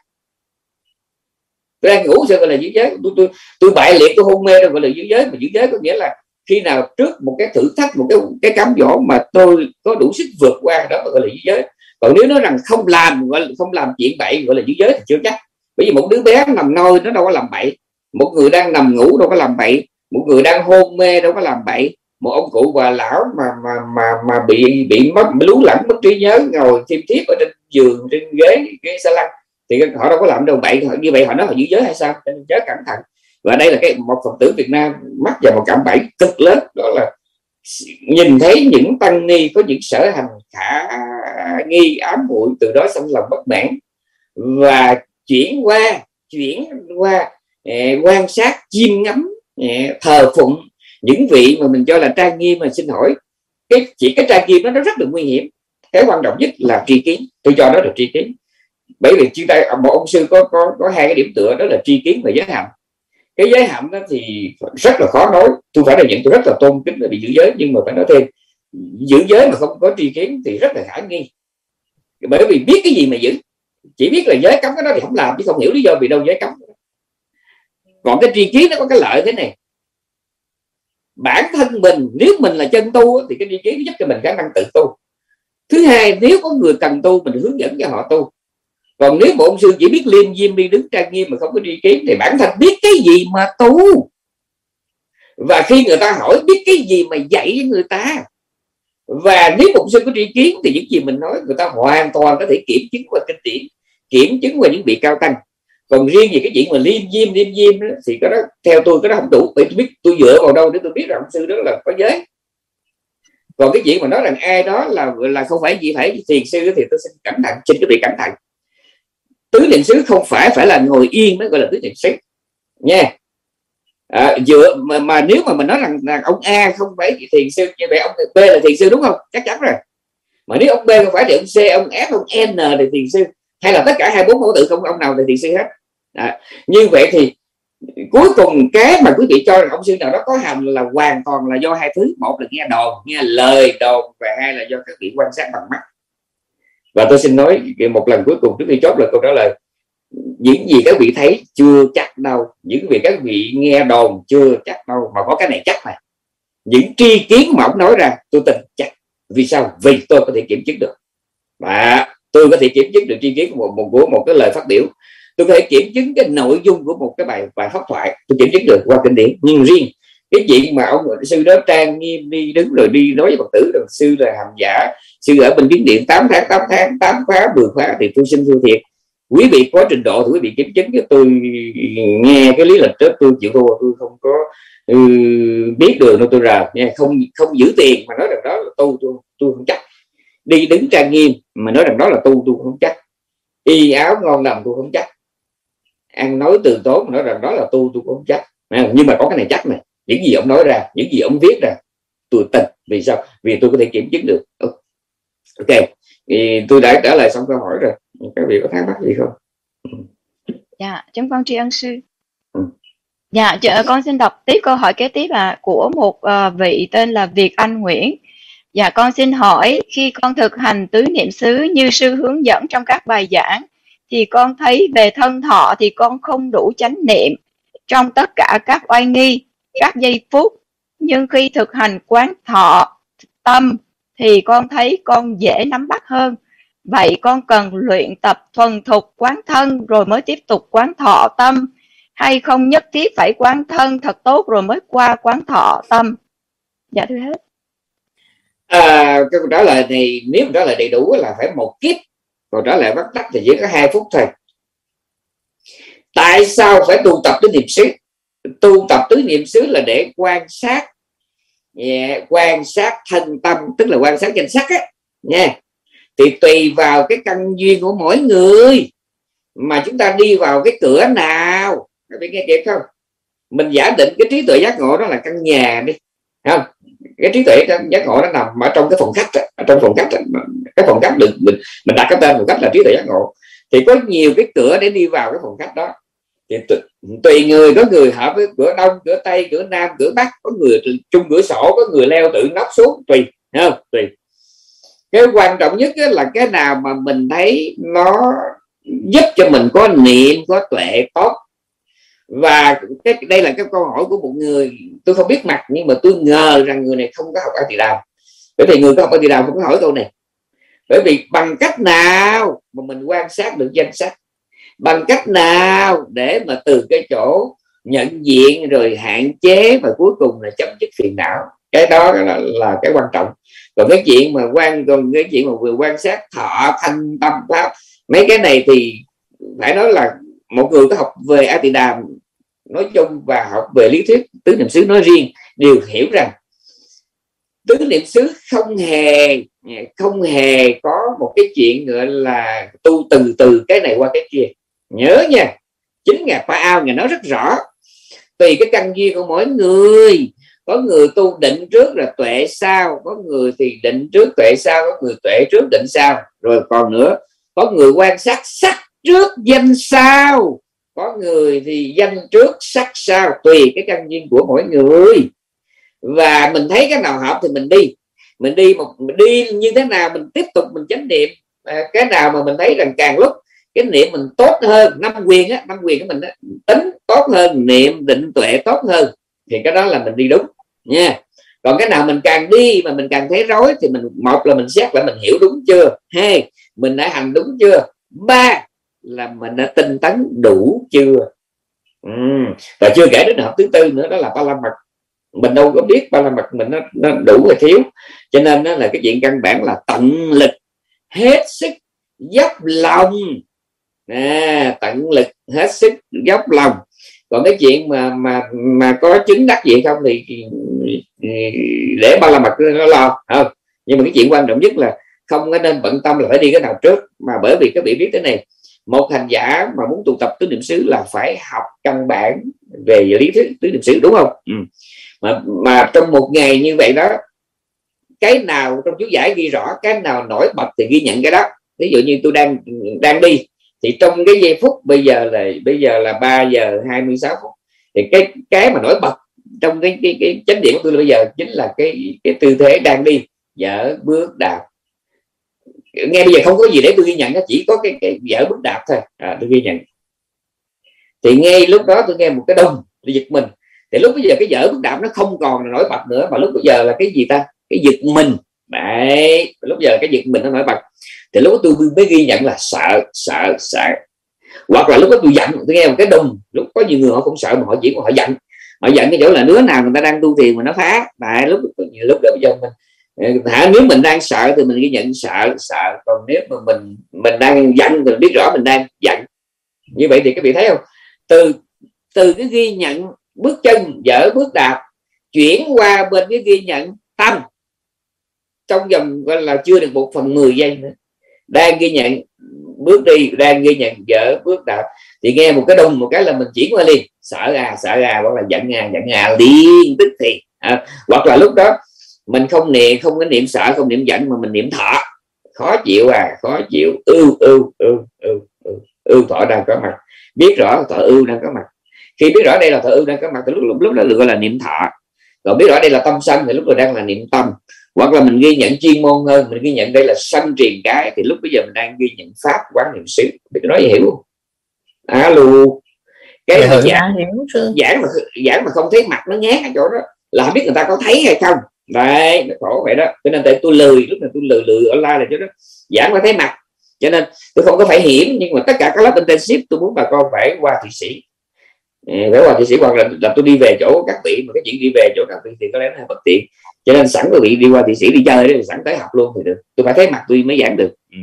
tôi đang ngủ sẽ gọi là giữ giới. Tôi tôi tôi bại liệt, tôi hôn mê đâu gọi là giữ giới. Mà giữ giới có nghĩa là khi nào trước một cái thử thách, một cái cái cám dỗ mà tôi có đủ sức vượt qua, đó gọi là giữ giới. Còn nếu nói rằng không làm, gọi là không làm chuyện bậy, gọi là giữ giới thì chưa chắc. Bởi vì một đứa bé nằm nôi nó đâu có làm bậy, một người đang nằm ngủ đâu có làm bậy, một người đang hôn mê đâu có làm bậy, một ông cụ bà lão mà mà mà mà bị bị mất lú lẫn, mất trí nhớ, ngồi thiêm thiếp ở trên giường, trên ghế cái xe lăn, thì họ đâu có làm đâu bậy. Như vậy họ nói họ giữ giới hay sao? Nên chớ cẩn thận. Và đây là cái một Phật tử Việt Nam mắc vào một cạm bẫy cực lớn, đó là nhìn thấy những tăng ni có những sở hành khả nghi ám muội, từ đó sinh lòng bất mãn và chuyển qua chuyển qua eh, quan sát, chiêm ngắm, eh, thờ phụng những vị mà mình cho là trang nghiêm. Mà xin hỏi, cái chỉ cái trang nghiêm đó nó rất là nguy hiểm. Cái quan trọng nhất là tri kiến, tôi cho đó là tri kiến. Bởi vì chúng ta một ông sư có có có hai cái điểm tựa, đó là tri kiến và giới hạnh. Cái giới hạnh đó thì rất là khó nói. Tôi phải là nhận tôi rất là tôn kính là bị giữ giới, nhưng mà phải nói thêm, giữ giới mà không có tri kiến thì rất là khả nghi. Bởi vì biết cái gì mà giữ, chỉ biết là giới cấm cái đó thì không làm, chứ không hiểu lý do vì đâu giới cấm. Còn cái tri kiến nó có cái lợi thế này, bản thân mình nếu mình là chân tu thì cái tri kiến giúp cho mình khả năng tự tu. Thứ hai, nếu có người cần tu mình hướng dẫn cho họ tu. Còn nếu một ông sư chỉ biết liêm diêm đi đứng trang nghiêm mà không có tri kiến thì bản thân biết cái gì mà tu. Và khi người ta hỏi biết cái gì mà dạy với người ta. Và nếu một ông sư có tri kiến thì những gì mình nói người ta hoàn toàn có thể kiểm chứng qua kinh điển, kiểm chứng qua những vị cao tăng. Còn riêng về cái chuyện mà liêm diêm liêm diêm đó, thì cái đó theo tôi cái đó không đủ. Bởi tôi biết tôi dựa vào đâu để tôi biết rằng ông sư đó là có giới. Còn cái chuyện mà nói rằng ai đó là là không phải gì phải thiền sư thì tôi xin cẩn thận, xin cái vị cẩn thận. Tứ niệm xứ không phải phải là ngồi yên mới gọi là tứ niệm xứ nha. À, dựa mà, mà nếu mà mình nói rằng, rằng ông A không phải thiền sư, như vậy ông B là thiền sư đúng không? Chắc chắn rồi. Mà nếu ông B không phải thì ông C, ông F, ông N là thiền sư, hay là tất cả hai bốn mẫu tự không ông nào là thiền sư hết. À, như vậy thì cuối cùng cái mà quý vị cho rằng ông sư nào đó có hành là hoàn toàn là do hai thứ. Một là nghe đồn, nghe lời đồn, và hai là do các vị quan sát bằng mắt. Và tôi xin nói một lần cuối cùng trước khi chốt là câu trả lời, những gì các vị thấy chưa chắc đâu, những vị các vị nghe đồn chưa chắc đâu, mà có cái này chắc này, những tri kiến mà ông nói ra tôi tin chắc. Vì sao? Vì tôi có thể kiểm chứng được. Và tôi Tôi có thể kiểm chứng được tri kiến của một, một của một cái lời phát biểu, tôi có thể kiểm chứng cái nội dung của một cái bài bài pháp thoại, tôi kiểm chứng được qua kinh điển. Nhưng riêng cái chuyện mà ông sư đó trang nghiêm đi đứng rồi đi nói với Phật tử rằng sư là hàm giả, sư ở bên Kiến Điện tám tháng tám tháng tám khóa mười khóa, thì tôi xin thưa thiệt, quý vị có trình độ thì quý vị kiểm chứng, chứ tôi nghe cái lý lịch đó tôi chịu thua, tôi không có ừ, biết đường đâu tôi rờ nha, không không giữ tiền mà nói rằng đó là tu, tôi tôi không chắc. Đi đứng trang nghiêm mà nói rằng đó là tu, tôi không chắc. Y áo ngon lành tôi không chắc. Ăn nói từ tốn mà nói rằng đó là tu, tôi cũng không chắc. À, nhưng mà có cái này chắc này, những gì ông nói ra, những gì ông viết ra tôi tin. Vì sao? Vì tôi có thể kiểm chứng được. Ok, thì tôi đã trả lời xong câu hỏi rồi, các vị có thắc mắc gì không? Dạ, chúng con tri ân sư. Ừ. Dạ, chờ con xin đọc tiếp câu hỏi kế tiếp là của một uh, vị tên là Việt Anh Nguyễn. Dạ, con xin hỏi, khi con thực hành tứ niệm xứ như sư hướng dẫn trong các bài giảng, thì con thấy về thân thọ thì con không đủ chánh niệm trong tất cả các oai nghi, các giây phút. Nhưng khi thực hành quán thọ tâm thì con thấy con dễ nắm bắt hơn. Vậy con cần luyện tập thuần thục quán thân rồi mới tiếp tục quán thọ tâm, hay không nhất thiết phải quán thân thật tốt rồi mới qua quán thọ tâm? Dạ thưa hết. À, câu trả lời này nếu mà trả lời đầy đủ là phải một kiếp, còn trả lời bắt tắt thì chỉ có hai phút thôi. Tại sao phải tu tập tứ niệm xứ? Tu tập tứ niệm xứ là để quan sát, yeah, quan sát thân tâm, tức là quan sát danh sắc á nha. Thì tùy vào cái căn duyên của mỗi người mà chúng ta đi vào cái cửa nào, các bạn nghe kịp không? Mình giả định cái trí tuệ giác ngộ đó là căn nhà đi, không? Cái trí tuệ giác ngộ nó nằm ở trong cái phòng khách, ở trong phòng khách, cái phòng khách được mình, mình đặt cái tên phòng khách là trí tuệ giác ngộ. Thì có nhiều cái cửa để đi vào cái phòng khách đó. Thì tùy người, có người hợp với cửa đông, cửa tây, cửa nam, cửa bắc, có người chung cửa sổ, có người leo tự nóc xuống, tùy, không? Tùy. Cái quan trọng nhất là cái nào mà mình thấy nó giúp cho mình có niệm, có tuệ tốt. Và cái đây là cái câu hỏi của một người tôi không biết mặt, nhưng mà tôi ngờ rằng người này không có học A Tỳ Đàm. Bởi vì người có học A Tỳ Đàm không có hỏi câu này. Bởi vì bằng cách nào mà mình quan sát được danh sắc, bằng cách nào để mà từ cái chỗ nhận diện rồi hạn chế và cuối cùng là chấm dứt phiền não, cái đó là, là cái quan trọng. Còn cái chuyện mà quan còn cái chuyện mà vừa quan sát thọ thanh tâm pháp, mấy cái này thì phải nói là một người có học về A Tỳ Đàm nói chung và học về lý thuyết tứ niệm xứ nói riêng đều hiểu rằng tứ niệm xứ không hề không hề có một cái chuyện gọi là tu từ từ cái này qua cái kia. Nhớ nha, chính ngài Pa Ao ngài nói rất rõ, tùy cái căn duyên của mỗi người. Có người tu định trước là tuệ sau, có người thì định trước tuệ sau, có người tuệ trước định sau. Rồi còn nữa, có người quan sát sắc trước danh sau, có người thì danh trước sắc sau, tùy cái căn duyên của mỗi người. Và mình thấy cái nào hợp thì mình đi, mình đi một mình đi như thế nào mình tiếp tục mình chánh niệm. À, cái nào mà mình thấy rằng càng lúc cái niệm mình tốt hơn, năm quyền á, năm quyền của mình á, tính tốt hơn, niệm định tuệ tốt hơn, thì cái đó là mình đi đúng nha. Còn cái nào mình càng đi mà mình càng thấy rối thì mình, một là mình xét lại mình hiểu đúng chưa, hai mình đã hành đúng chưa, ba là mình đã tinh tấn đủ chưa. Ừ. Và chưa kể đến hợp thứ tư nữa, đó là ba la mật. Mình đâu có biết ba la mật mình nó, nó đủ hay thiếu, cho nên đó là cái chuyện căn bản là tận lực, hết sức, dốc lòng, à, tận lực hết sức dốc lòng. Còn cái chuyện mà mà mà có chứng đắc gì không thì, thì để ba la mật nó lo không. Nhưng mà cái chuyện quan trọng nhất là không có nên bận tâm là phải đi cái nào trước, mà bởi vì các vị biết thế này, một hành giả mà muốn tu tập tứ niệm xứ là phải học căn bản về lý thuyết tứ niệm xứ, đúng không? Ừ. mà mà trong một ngày như vậy đó, cái nào trong chú giải ghi rõ, cái nào nổi bật thì ghi nhận cái đó. Ví dụ như tôi đang đang đi thì trong cái giây phút bây giờ là bây giờ là ba giờ hai mươi sáu phút, thì cái cái mà nổi bật trong cái cái, cái chánh điện của tôi bây giờ chính là cái cái tư thế đang đi, dở bước đạp. Ngay bây giờ không có gì để tôi ghi nhận, chỉ có cái, cái dở bước đạp thôi, à, tôi ghi nhận. Thì ngay lúc đó tôi nghe một cái đùng, tôi giật mình. Thì lúc bây giờ cái dở bước đạp nó không còn nổi bật nữa, mà lúc bây giờ là cái gì ta? Cái giật mình. Đấy, lúc giờ cái giật mình nó nổi bật. thì lúc đó tôi mới ghi nhận là sợ sợ sợ. Hoặc là lúc đó tôi giận, tôi nghe một cái đùng. Lúc có nhiều người họ không sợ mà họ chỉ họ giận. Họ giận cái chỗ là đứa nào người ta đang tu thiền mà nó phá. Tại lúc nhiều lúc đó bây giờ mình hả, nếu mình đang sợ thì mình ghi nhận sợ sợ, còn nếu mà mình mình đang giận thì mình biết rõ mình đang giận. Như vậy thì các vị thấy không, từ từ cái ghi nhận bước chân dở bước đạp chuyển qua bên cái ghi nhận tâm trong vòng gọi là chưa được một phần mười giây nữa, đang ghi nhận bước đi, đang ghi nhận dở bước đạp, thì nghe một cái đùng một cái là mình chuyển qua liền, sợ à sợ à, hoặc là giận à giận à liền tức thì à, hoặc là lúc đó mình không niệm, không có niệm sợ, không niệm giận mà mình niệm thọ, khó chịu à khó chịu, ưu ưu ưu ưu ưu thọ đang có mặt, biết rõ thọ ưu đang có mặt. Khi biết rõ đây là thọ ưu đang có mặt thì lúc lúc, lúc đó được gọi là niệm thọ. Còn biết rõ đây là tâm sân thì lúc đó đang là niệm tâm. Hoặc là mình ghi nhận chuyên môn hơn, mình ghi nhận đây là sân truyền cái thì lúc bây giờ mình đang ghi nhận pháp quán niệm xứ. Biết nói gì hiểu không? Alo. Cái dạ, giảng, giảng mà giảng mà không thấy mặt nó nhát ở chỗ đó là không biết người ta có thấy hay không. Đấy, nó khổ vậy đó. Cho nên tại tôi lười, lúc này tôi lười lười online là chỗ đó. Giảng mà thấy mặt. Cho nên tôi không có phải hiểm, nhưng mà tất cả các lớp intensive tôi muốn bà con phải qua Thụy Sĩ. Phải qua Thụy Sĩ, hoặc là, là tôi đi về chỗ các vị, mà cái chuyện đi về chỗ các vị thì có lẽ là bất tiện. Cho nên sẵn quý vị đi qua Thụy Sĩ đi chơi thì sẵn tới học luôn thì được. Tôi phải thấy mặt tôi mới giảng được. Ừ.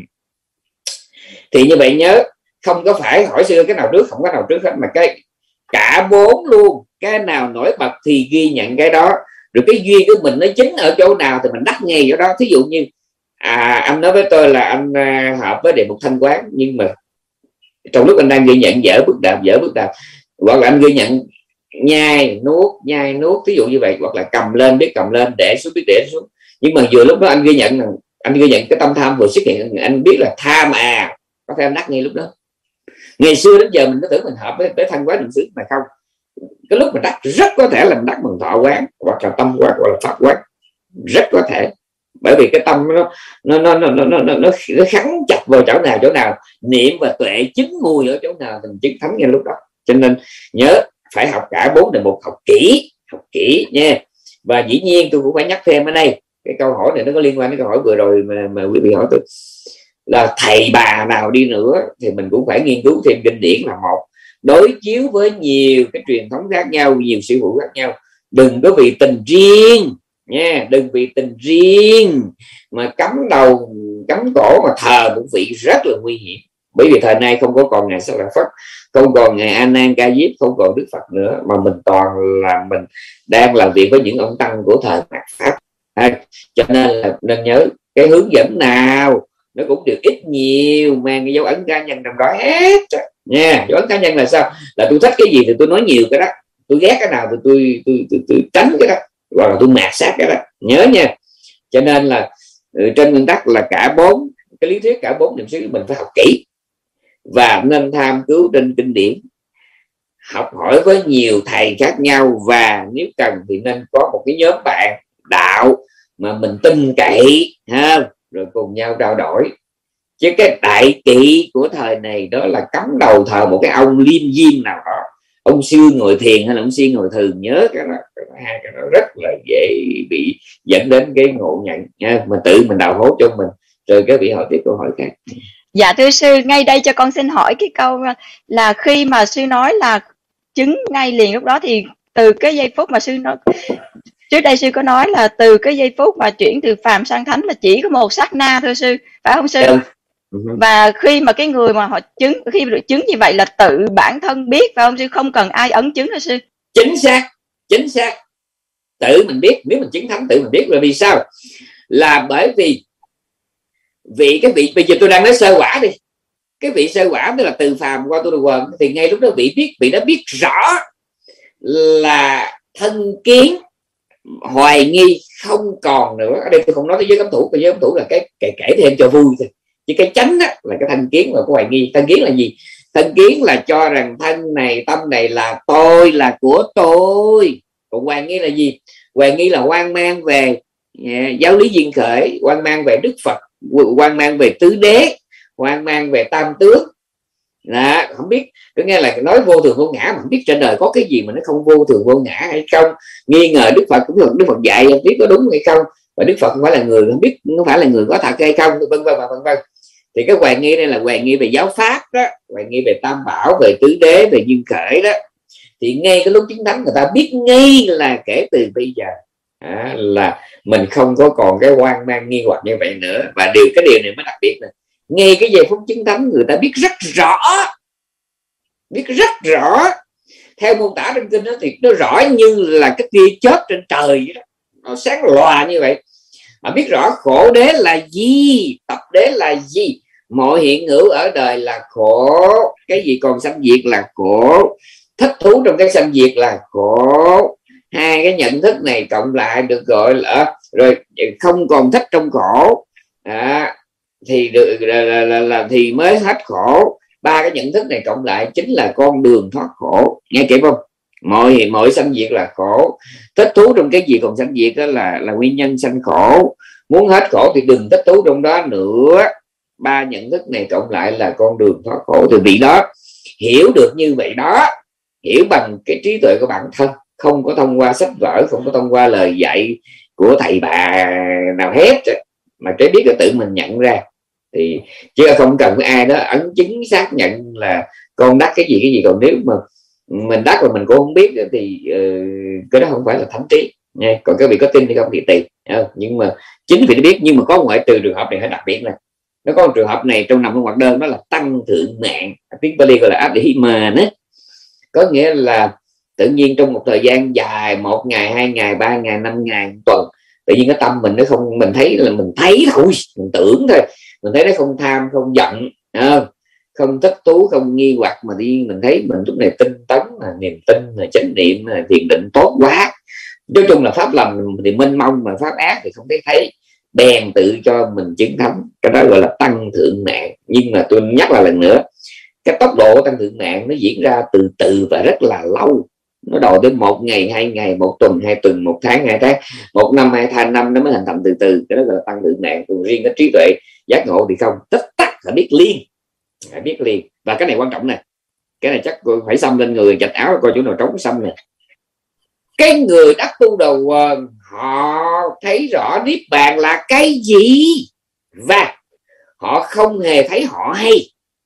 Thì như vậy nhớ, không có phải hỏi xưa cái nào trước, không có nào trước hết, mà cái cả bốn luôn, cái nào nổi bật thì ghi nhận cái đó. Rồi cái duyên của mình nó chính ở chỗ nào thì mình đắc ngay chỗ đó. Thí dụ như à, anh nói với tôi là anh à, hợp với đề mục thanh quán, nhưng mà trong lúc anh đang ghi nhận dở bước đạp dở bước đạp, hoặc là anh ghi nhận nhai nuốt nhai nuốt, ví dụ như vậy, hoặc là cầm lên biết cầm lên, để xuống biết để xuống. Nhưng mà vừa lúc đó anh ghi nhận anh ghi nhận cái tâm tham vừa xuất hiện, anh biết là tham à, có thể anh đắc ngay lúc đó. Ngày xưa đến giờ mình có tưởng mình hợp với, với thanh quán niệm xứ mà không, cái lúc mình đắc rất có thể là mình đắc bằng thọ quán hoặc là tâm quán hoặc là pháp quán, rất có thể. Bởi vì cái tâm nó nó nó nó nó nó, nó, nó khắn chặt vào chỗ nào chỗ nào, niệm và tuệ chín mùi ở chỗ nào mình chứng thánh ngay lúc đó. Cho nên nhớ phải học cả bốn đề mục, học kỹ học kỹ nha. Và dĩ nhiên tôi cũng phải nhắc thêm ở đây, cái câu hỏi này nó có liên quan đến câu hỏi vừa rồi mà, mà quý vị hỏi tôi, là thầy bà nào đi nữa thì mình cũng phải nghiên cứu thêm kinh điển là một, đối chiếu với nhiều cái truyền thống khác nhau, nhiều sư phụ khác nhau. Đừng có vì tình riêng nha, đừng vì tình riêng mà cắm đầu cắm cổ mà thờ một vị rất là nguy hiểm. Bởi vì thời nay không có còn ngài Sa La Phất, không còn ngài A Nan Ca Diếp, không còn Đức Phật nữa, mà mình toàn là mình đang làm việc với những ông tăng của thời mạt Pháp. À, cho nên là nên nhớ cái hướng dẫn nào nó cũng được ít nhiều mang cái dấu ấn cá nhân trong đó hết nha. Dấu ấn cá nhân là sao? Là tôi thích cái gì thì tôi nói nhiều cái đó, tôi ghét cái nào thì tôi tôi, tôi, tôi tránh cái đó, hoặc là tôi mạt sát cái đó, nhớ nha. Cho nên là trên nguyên tắc là cả bốn cái lý thuyết, cả bốn niệm xứ mình phải học kỹ và nên tham cứu trên kinh điển, học hỏi với nhiều thầy khác nhau, và nếu cần thì nên có một cái nhóm bạn đạo mà mình tin cậy ha, rồi cùng nhau trao đổi. Chứ cái đại kỵ của thời này đó là cắm đầu thờ một cái ông liêm diêm nào đó, ông sư ngồi thiền hay là ông sư ngồi thường, nhớ cái đó, hai cái đó rất là dễ bị dẫn đến cái ngộ nhận nha, mà tự mình đào hố cho mình. Rồi các vị hỏi tiếp câu hỏi khác. Dạ thưa sư, ngay đây cho con xin hỏi cái câu là khi mà sư nói là chứng ngay liền lúc đó, thì từ cái giây phút mà sư nói trước đây, sư có nói là từ cái giây phút mà chuyển từ phàm sang thánh là chỉ có một sát na thưa sư, phải không sư? Yeah. Và khi mà cái người mà họ chứng, khi được chứng như vậy là tự bản thân biết, phải không sư? Không cần ai ấn chứng hả sư? Chính xác, chính xác. Tự mình biết, nếu mình chứng thánh tự mình biết. Là vì sao? Là bởi vì vị cái vị bây giờ tôi đang nói sơ quả đi, cái vị sơ quả tức là từ phàm qua tu quần, thì ngay lúc đó vị biết, vị đã biết rõ là thân kiến hoài nghi không còn nữa. Ở đây tôi không nói tới giới cấm thủ, cái giới cấm thủ là cái kể, kể thêm cho vui thôi, chứ cái chánh á, là cái thân kiến và cái hoài nghi. Thân kiến là gì? Thân kiến là cho rằng thân này, tâm này là tôi, là của tôi. Còn hoài nghi là gì? Hoài nghi là hoang mang về yeah, giáo lý duyên khởi, hoang mang về Đức Phật, hoang mang về tứ đế, hoang mang về tam tướng. Đó, không biết, có nghe là nói vô thường vô ngã, mà không biết trên đời có cái gì mà nó không vô thường vô ngã hay không. Nghi ngờ Đức Phật cũng được, Đức Phật dạy không biết có đúng hay không, và Đức Phật không phải là người, không biết không phải là người có thật hay không, vân vân và vân vân. Thì cái hoài nghi đây là hoài nghi về giáo pháp đó, hoài nghi về tam bảo, về tứ đế, về duyên khởi đó. Thì ngay cái lúc chứng thánh người ta biết ngay là kể từ bây giờ à, là mình không có còn cái hoang mang nghi hoặc như vậy nữa. Và điều cái điều này mới đặc biệt là ngay cái giây phút chứng thánh người ta biết rất rõ, biết rất rõ. Theo mô tả trong kinh đó thì nó rõ như là cái tia chớp trên trời đó, nó sáng lòa như vậy. Họ biết rõ khổ đế là gì, tập đế là gì, mọi hiện hữu ở đời là khổ, cái gì còn sanh diệt là khổ, thích thú trong cái sanh diệt là khổ. Hai cái nhận thức này cộng lại được gọi là rồi không còn thích trong khổ à, thì được là, là, là, là thì mới hết khổ. Ba cái nhận thức này cộng lại chính là con đường thoát khổ, nghe kịp không? Mọi mọi sanh diệt là khổ, thích thú trong cái gì còn sanh diệt đó là là nguyên nhân sanh khổ. Muốn hết khổ thì đừng thích thú trong đó nữa. Ba nhận thức này cộng lại là con đường thoát khổ. Thì vị đó hiểu được như vậy đó, hiểu bằng cái trí tuệ của bản thân, không có thông qua sách vở, không có thông qua lời dạy của thầy bà nào hết, mà cái biết là tự mình nhận ra. Thì chứ không cần ai đó ấn chứng xác nhận là con đắc cái gì cái gì. Còn nếu mà mình đắc mà mình cũng không biết thì uh, cái đó không phải là thánh trí nha. Còn các vị có tin thì không thì tùy, nhưng mà chính vì nó biết. Nhưng mà có ngoại trừ trường hợp này phải đặc biệt là nó có một trường hợp này trong nằm trong hoạt đơn, đó là tăng thượng mạng, tiếng Pali gọi là Adhimana, có nghĩa là tự nhiên trong một thời gian dài, một ngày, hai ngày, ba ngày, năm ngày, một tuần, tự nhiên cái tâm mình nó không, mình thấy là mình thấy thôi, mình tưởng thôi, mình thấy nó không tham, không giận, không, không thích thú, không nghi hoặc, mà đi mình thấy mình lúc này tinh tấn, là niềm tin, là chánh niệm, là thiền định tốt quá. Nói chung là pháp lành thì mênh mông, mà pháp ác thì không thấy thấy, bèn tự cho mình chứng thánh. Cái đó gọi là tăng thượng mạng. Nhưng mà tôi nhắc lại lần nữa, cái tốc độ tăng thượng mạng nó diễn ra từ từ và rất là lâu. Nó đòi đến một ngày, hai ngày, một tuần, hai tuần, một tháng, hai tháng, một năm, hai tháng, năm nó mới hình thành từ từ. Cái đó gọi là tăng thượng mạng. Còn riêng cái trí tuệ giác ngộ thì không, tất tắc phải biết liền, phải biết liền. Và cái này quan trọng nè, cái này chắc phải xăm lên người, chạch áo coi chỗ nào trống xăm nè. Cái người đắc tu đầu quần họ thấy rõ niết bàn là cái gì, và họ không hề thấy họ hay.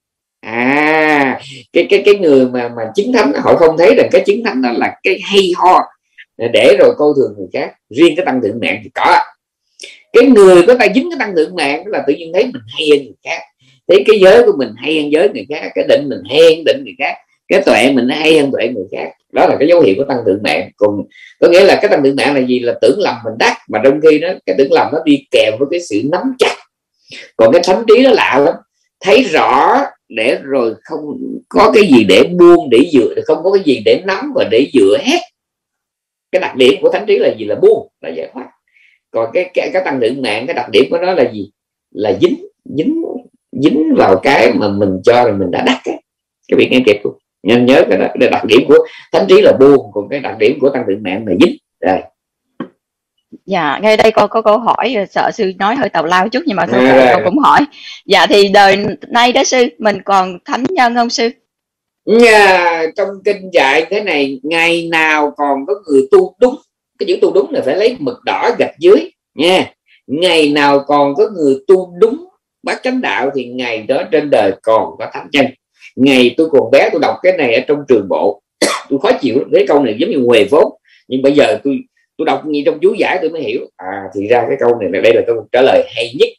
À, cái cái cái người mà mà chứng thánh họ không thấy rằng cái chứng thánh đó là cái hay ho để rồi coi thường người khác. Riêng cái tăng thượng mạng thì có. Cái người có tay dính cái tăng thượng mạng là tự nhiên thấy mình hay hơn người khác, thấy cái giới của mình hay hơn giới người khác, cái định mình hay hơn định người khác, cái tuệ mình hay hơn tuệ người khác. Đó là cái dấu hiệu của tăng thượng mạng. Còn có nghĩa là cái tăng thượng mạng là gì? Là tưởng lầm mình đắc, mà trong khi đó cái tưởng lầm nó đi kèm với cái sự nắm chặt. Còn cái thánh trí nó lạ lắm, thấy rõ để rồi không có cái gì để buông, để dựa, không có cái gì để nắm và để dựa hết. Cái đặc điểm của thánh trí là gì? Là buông, là giải thoát. Còn cái cái, cái tăng thượng mạng, cái đặc điểm của nó là gì? Là dính dính dính vào cái mà mình cho là mình đã đắc ấy. Cái việc nghe kịp không? Nên nhớ cái, đó, cái đặc điểm của thánh trí là buông, còn cái đặc điểm của tăng thượng mạng là dính. Rồi. Dạ, ngay đây con có câu hỏi, sợ sư nói hơi tào lao chút nhưng mà thôi à, con cũng hỏi. Dạ thì đời nay đó sư, mình còn thánh nhân không sư? Nhà, trong kinh dạy thế này, ngày nào còn có người tu đúng, cái chữ tu đúng là phải lấy mực đỏ gạch dưới nha. Ngày nào còn có người tu đúng bát chánh đạo thì ngày đó trên đời còn có thánh nhân. Ngày tôi còn bé tôi đọc cái này ở trong trường bộ tôi khó chịu, cái câu này giống như huề vốn, nhưng bây giờ tôi tôi đọc như trong chú giải tôi mới hiểu. À thì ra cái câu này đây là câu trả lời hay nhất.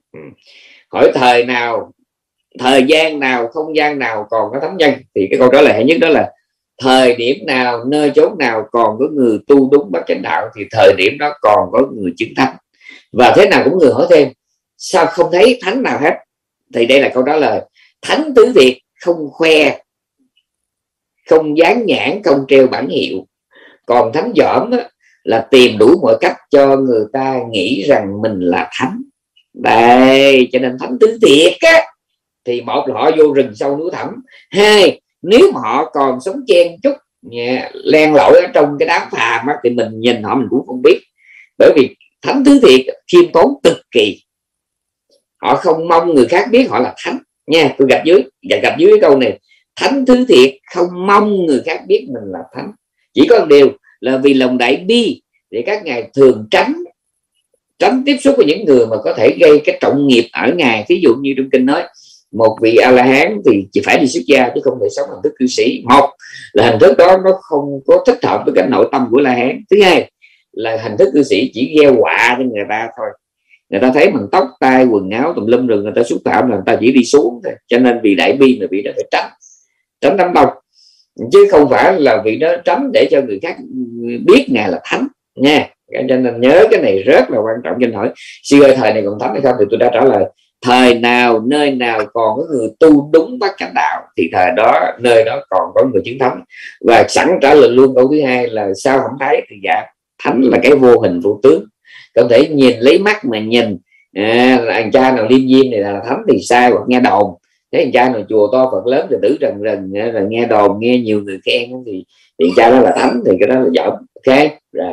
Hỏi thời nào, thời gian nào, không gian nào còn có thánh nhân, thì cái câu trả lời hay nhất đó là thời điểm nào, nơi chốn nào còn có người tu đúng bát chánh đạo thì thời điểm đó còn có người chứng thánh. Và thế nào cũng người hỏi thêm sao không thấy thánh nào hết, thì đây là câu trả lời. Thánh tứ Việt không khoe, không dán nhãn, không treo bản hiệu. Còn thánh dỏm là tìm đủ mọi cách cho người ta nghĩ rằng mình là thánh. Đây, cho nên thánh tứ Việt á, thì một là họ vô rừng sâu núi thẳm, hai nếu mà họ còn sống chen chút yeah, len lỏi ở trong cái đám phàm á, thì mình nhìn họ mình cũng không biết. Bởi vì thánh tứ Việt khiêm tốn cực kỳ, họ không mong người khác biết họ là thánh nha. Tôi gạch dưới và gạch dưới cái câu này, thánh tứ Thiệt không mong người khác biết mình là thánh, chỉ có một điều là vì lòng đại bi để các ngài thường tránh tránh tiếp xúc với những người mà có thể gây cái trọng nghiệp ở ngài. Ví dụ như trong kinh nói một vị A La Hán thì chỉ phải đi xuất gia chứ không thể sống hình thức cư sĩ. Một là hình thức đó nó không có thích hợp với cái nội tâm của La Hán. Thứ hai là hình thức cư sĩ chỉ gieo họa cho người ta thôi. Người ta thấy bằng tóc tai quần áo tùm lum rồi người ta xúc phạm là người ta chỉ đi xuống thôi. Cho nên vì đại bi mà vị đó phải tránh tránh đám đông, chứ không phải là vị đó tránh để cho người khác biết ngài là thánh nha. Cho nên nhớ cái này rất là quan trọng. Cho nên hỏi sư ơi thời này còn thánh hay không, thì tôi đã trả lời thời nào nơi nào còn có người tu đúng bát chánh đạo thì thời đó nơi đó còn có người chứng thánh. Và sẵn trả lời luôn câu thứ hai là sao không thấy, thì dạ thánh là cái vô hình vô tướng, không thể nhìn lấy mắt mà nhìn à, là anh cha nào liêm diêm này là thánh thì sai, hoặc nghe đồn thấy anh cha nào chùa to Phật lớn rồi tử rần rần rồi nghe đồn nghe nhiều người khen thì thì anh cha đó là thánh, thì cái đó là giỏi. Ok rồi.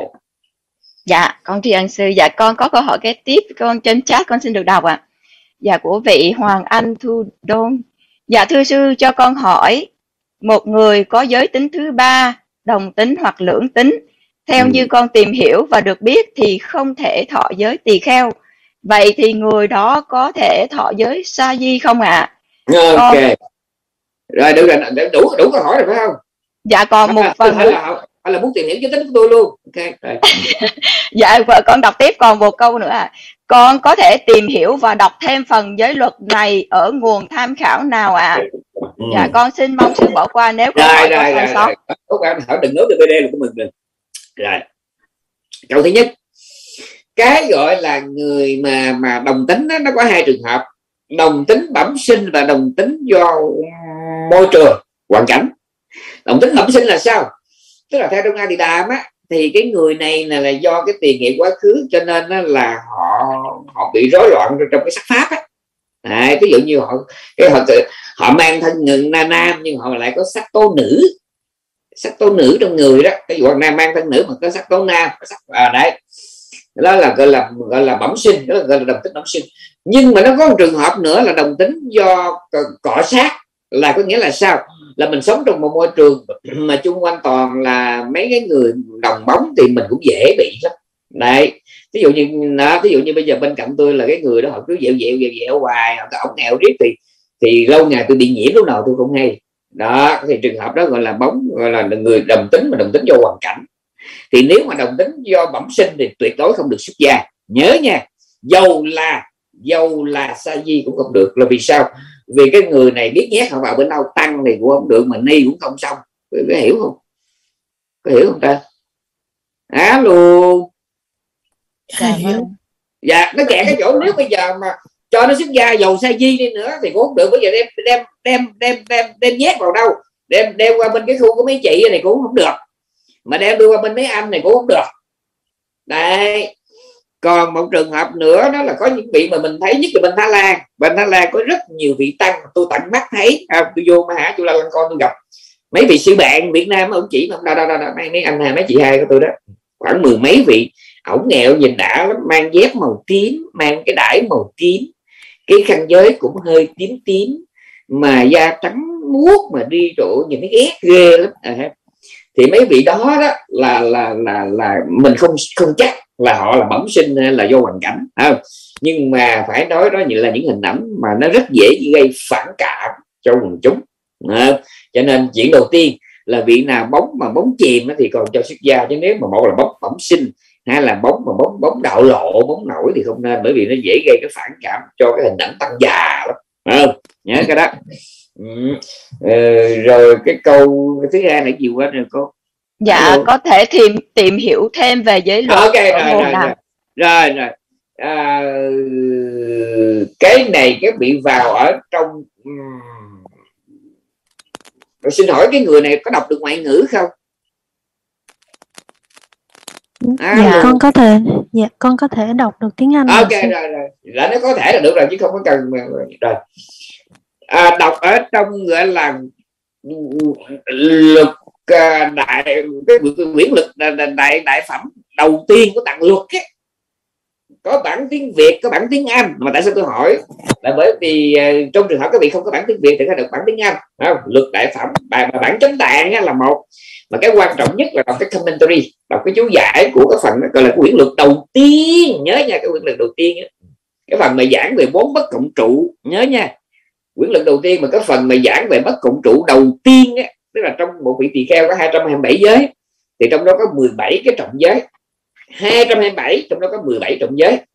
Dạ con tri ân sư. Dạ con có câu hỏi kế tiếp con trên chat con xin được đọc ạ. À. Dạ của vị Hoàng Anh Thu Đôn. Dạ thưa sư cho con hỏi, một người có giới tính thứ ba, đồng tính hoặc lưỡng tính, theo ừ. như con tìm hiểu và được biết thì không thể thọ giới tỳ kheo. Vậy thì người đó có thể thọ giới sa di không ạ? À? Ok. Con... Rồi đủ rồi, đủ đủ câu hỏi rồi phải không? Dạ còn một à, phần nữa. Là, là muốn tìm hiểu giới tính của tôi luôn. Ok. Rồi. Dạ con đọc tiếp còn một câu nữa à. Con có thể tìm hiểu và đọc thêm phần giới luật này ở nguồn tham khảo nào ạ? À? Ừ. Dạ con xin mong sư bỏ qua nếu có hỏi có sai sót. Các bạn hỏi đừng nói từ bê đê là của mình rồi. Rồi. Câu thứ nhất, cái gọi là người mà mà đồng tính đó, nó có hai trường hợp: đồng tính bẩm sinh và đồng tính do môi trường hoàn cảnh. Đồng tính bẩm sinh là sao? Tức là theo trong A Di Đà á, thì cái người này là, là do cái tiền nghiệp quá khứ cho nên là họ họ bị rối loạn trong cái sắc pháp á. À, ví dụ như họ cái họ họ mang thân người nam nam nhưng họ lại có sắc tố nữ, sắc tố nữ trong người đó. Ví dụ nam mang thân nữ mà có sắc tố nam, sắc à, đấy đó là gọi là gọi là bẩm sinh, đó là gọi là đồng tính bẩm sinh. Nhưng mà nó có một trường hợp nữa là đồng tính do cọ sát, là có nghĩa là sao? Là mình sống trong một môi trường mà chung quanh toàn là mấy cái người đồng bóng thì mình cũng dễ bị lắm. Đấy, ví dụ như đó, ví dụ như bây giờ bên cạnh tôi là cái người đó họ cứ dẹo dẹo dẹo dẹo hoài, họ ổng nghèo riết thì thì lâu ngày tôi bị nhiễm lúc nào tôi không hay. Đó thì trường hợp đó gọi là bóng, gọi là người đồng tính mà đồng tính do hoàn cảnh. Thì nếu mà đồng tính do bẩm sinh thì tuyệt đối không được xuất gia, nhớ nha. Dầu là dầu là sa di cũng không được. Là vì sao? Vì cái người này biết nhét họ vào bên đâu tăng thì cũng không được, mà ni cũng không xong. Có hiểu không? Có hiểu không ta? Á luôn. Dạ hiểu. Dạ nó kẹt cái chỗ nếu bây giờ mà cho nó xuất gia dầu sa di đi nữa thì cũng không được. Bây giờ đem đem đem đem đem đem nhét vào đâu? Đem đem qua bên cái khu của mấy chị này cũng không được, mà đem đưa qua bên mấy anh này cũng không được. Đấy. Còn một trường hợp nữa đó là có những vị mà mình thấy nhất là bên Thái Lan. Bên Thái Lan có rất nhiều vị tăng tôi tận mắt thấy. À, tôi vô mà hả tôi là lần con tôi gặp mấy vị sư bạn Việt Nam ông chỉ mà đâu đâu đâu mấy, mấy anh hai mấy chị hai của tôi đó, khoảng mười mấy vị. Ổng nghèo nhìn đã lắm, mang dép màu tím, mang cái đải màu tím, cái khăn giới cũng hơi tím tím, mà da trắng muốt mà đi chỗ nhìn thấy ghét ghê lắm. À, thì mấy vị đó đó là là là là mình không không chắc là họ là bẩm sinh là do hoàn cảnh, không? Nhưng mà phải nói đó như là những hình ảnh mà nó rất dễ gây phản cảm cho quần chúng. À, cho nên chuyện đầu tiên là vị nào bóng mà bóng chìm thì còn cho xuất gia, chứ nếu mà một là bóng bẩm sinh hay là bóng mà bóng bóng đạo lộ, bóng nổi thì không nên, bởi vì nó dễ gây cái phản cảm cho cái hình ảnh tăng già lắm. À, nhớ cái đó. Ừ. Ừ, rồi cái câu thứ hai là gì quá rồi cô? Dạ Hello. Có thể tìm tìm hiểu thêm về giới luật. Ok rồi rồi, rồi rồi rồi à, cái này cái bị vào ở trong. Rồi xin hỏi cái người này có đọc được ngoại ngữ không? À, dạ, con có thể dạ con có thể đọc được tiếng Anh. Ok rồi rồi là nó có thể là được rồi chứ không có cần rồi. À, đọc ở trong gọi là luật đại cái quyển luật đại đại phẩm đầu tiên của tạng luật ấy. có bản tiếng Việt, có bản tiếng Anh. Mà tại sao tôi hỏi là bởi vì uh, trong trường hợp các vị không có bản tiếng Việt thì có được bản tiếng Anh, không? Luật đại phẩm bài bản chánh tạng là một, mà cái quan trọng nhất là đọc cái commentary, đọc cái chú giải của cái phần gọi là cái quyển luật đầu tiên, nhớ nha, cái quyển luật đầu tiên ấy. Cái phần mà giảng về bốn bất cộng trụ, nhớ nha, quyển luật đầu tiên mà cái phần mà giảng về bất cộng trụ đầu tiên ấy, tức là trong một vị tỳ kheo có hai trăm hai mươi bảy giới, thì trong đó có mười bảy cái trọng giới, hai trăm hai mươi bảy trong đó có mười bảy trọng giới.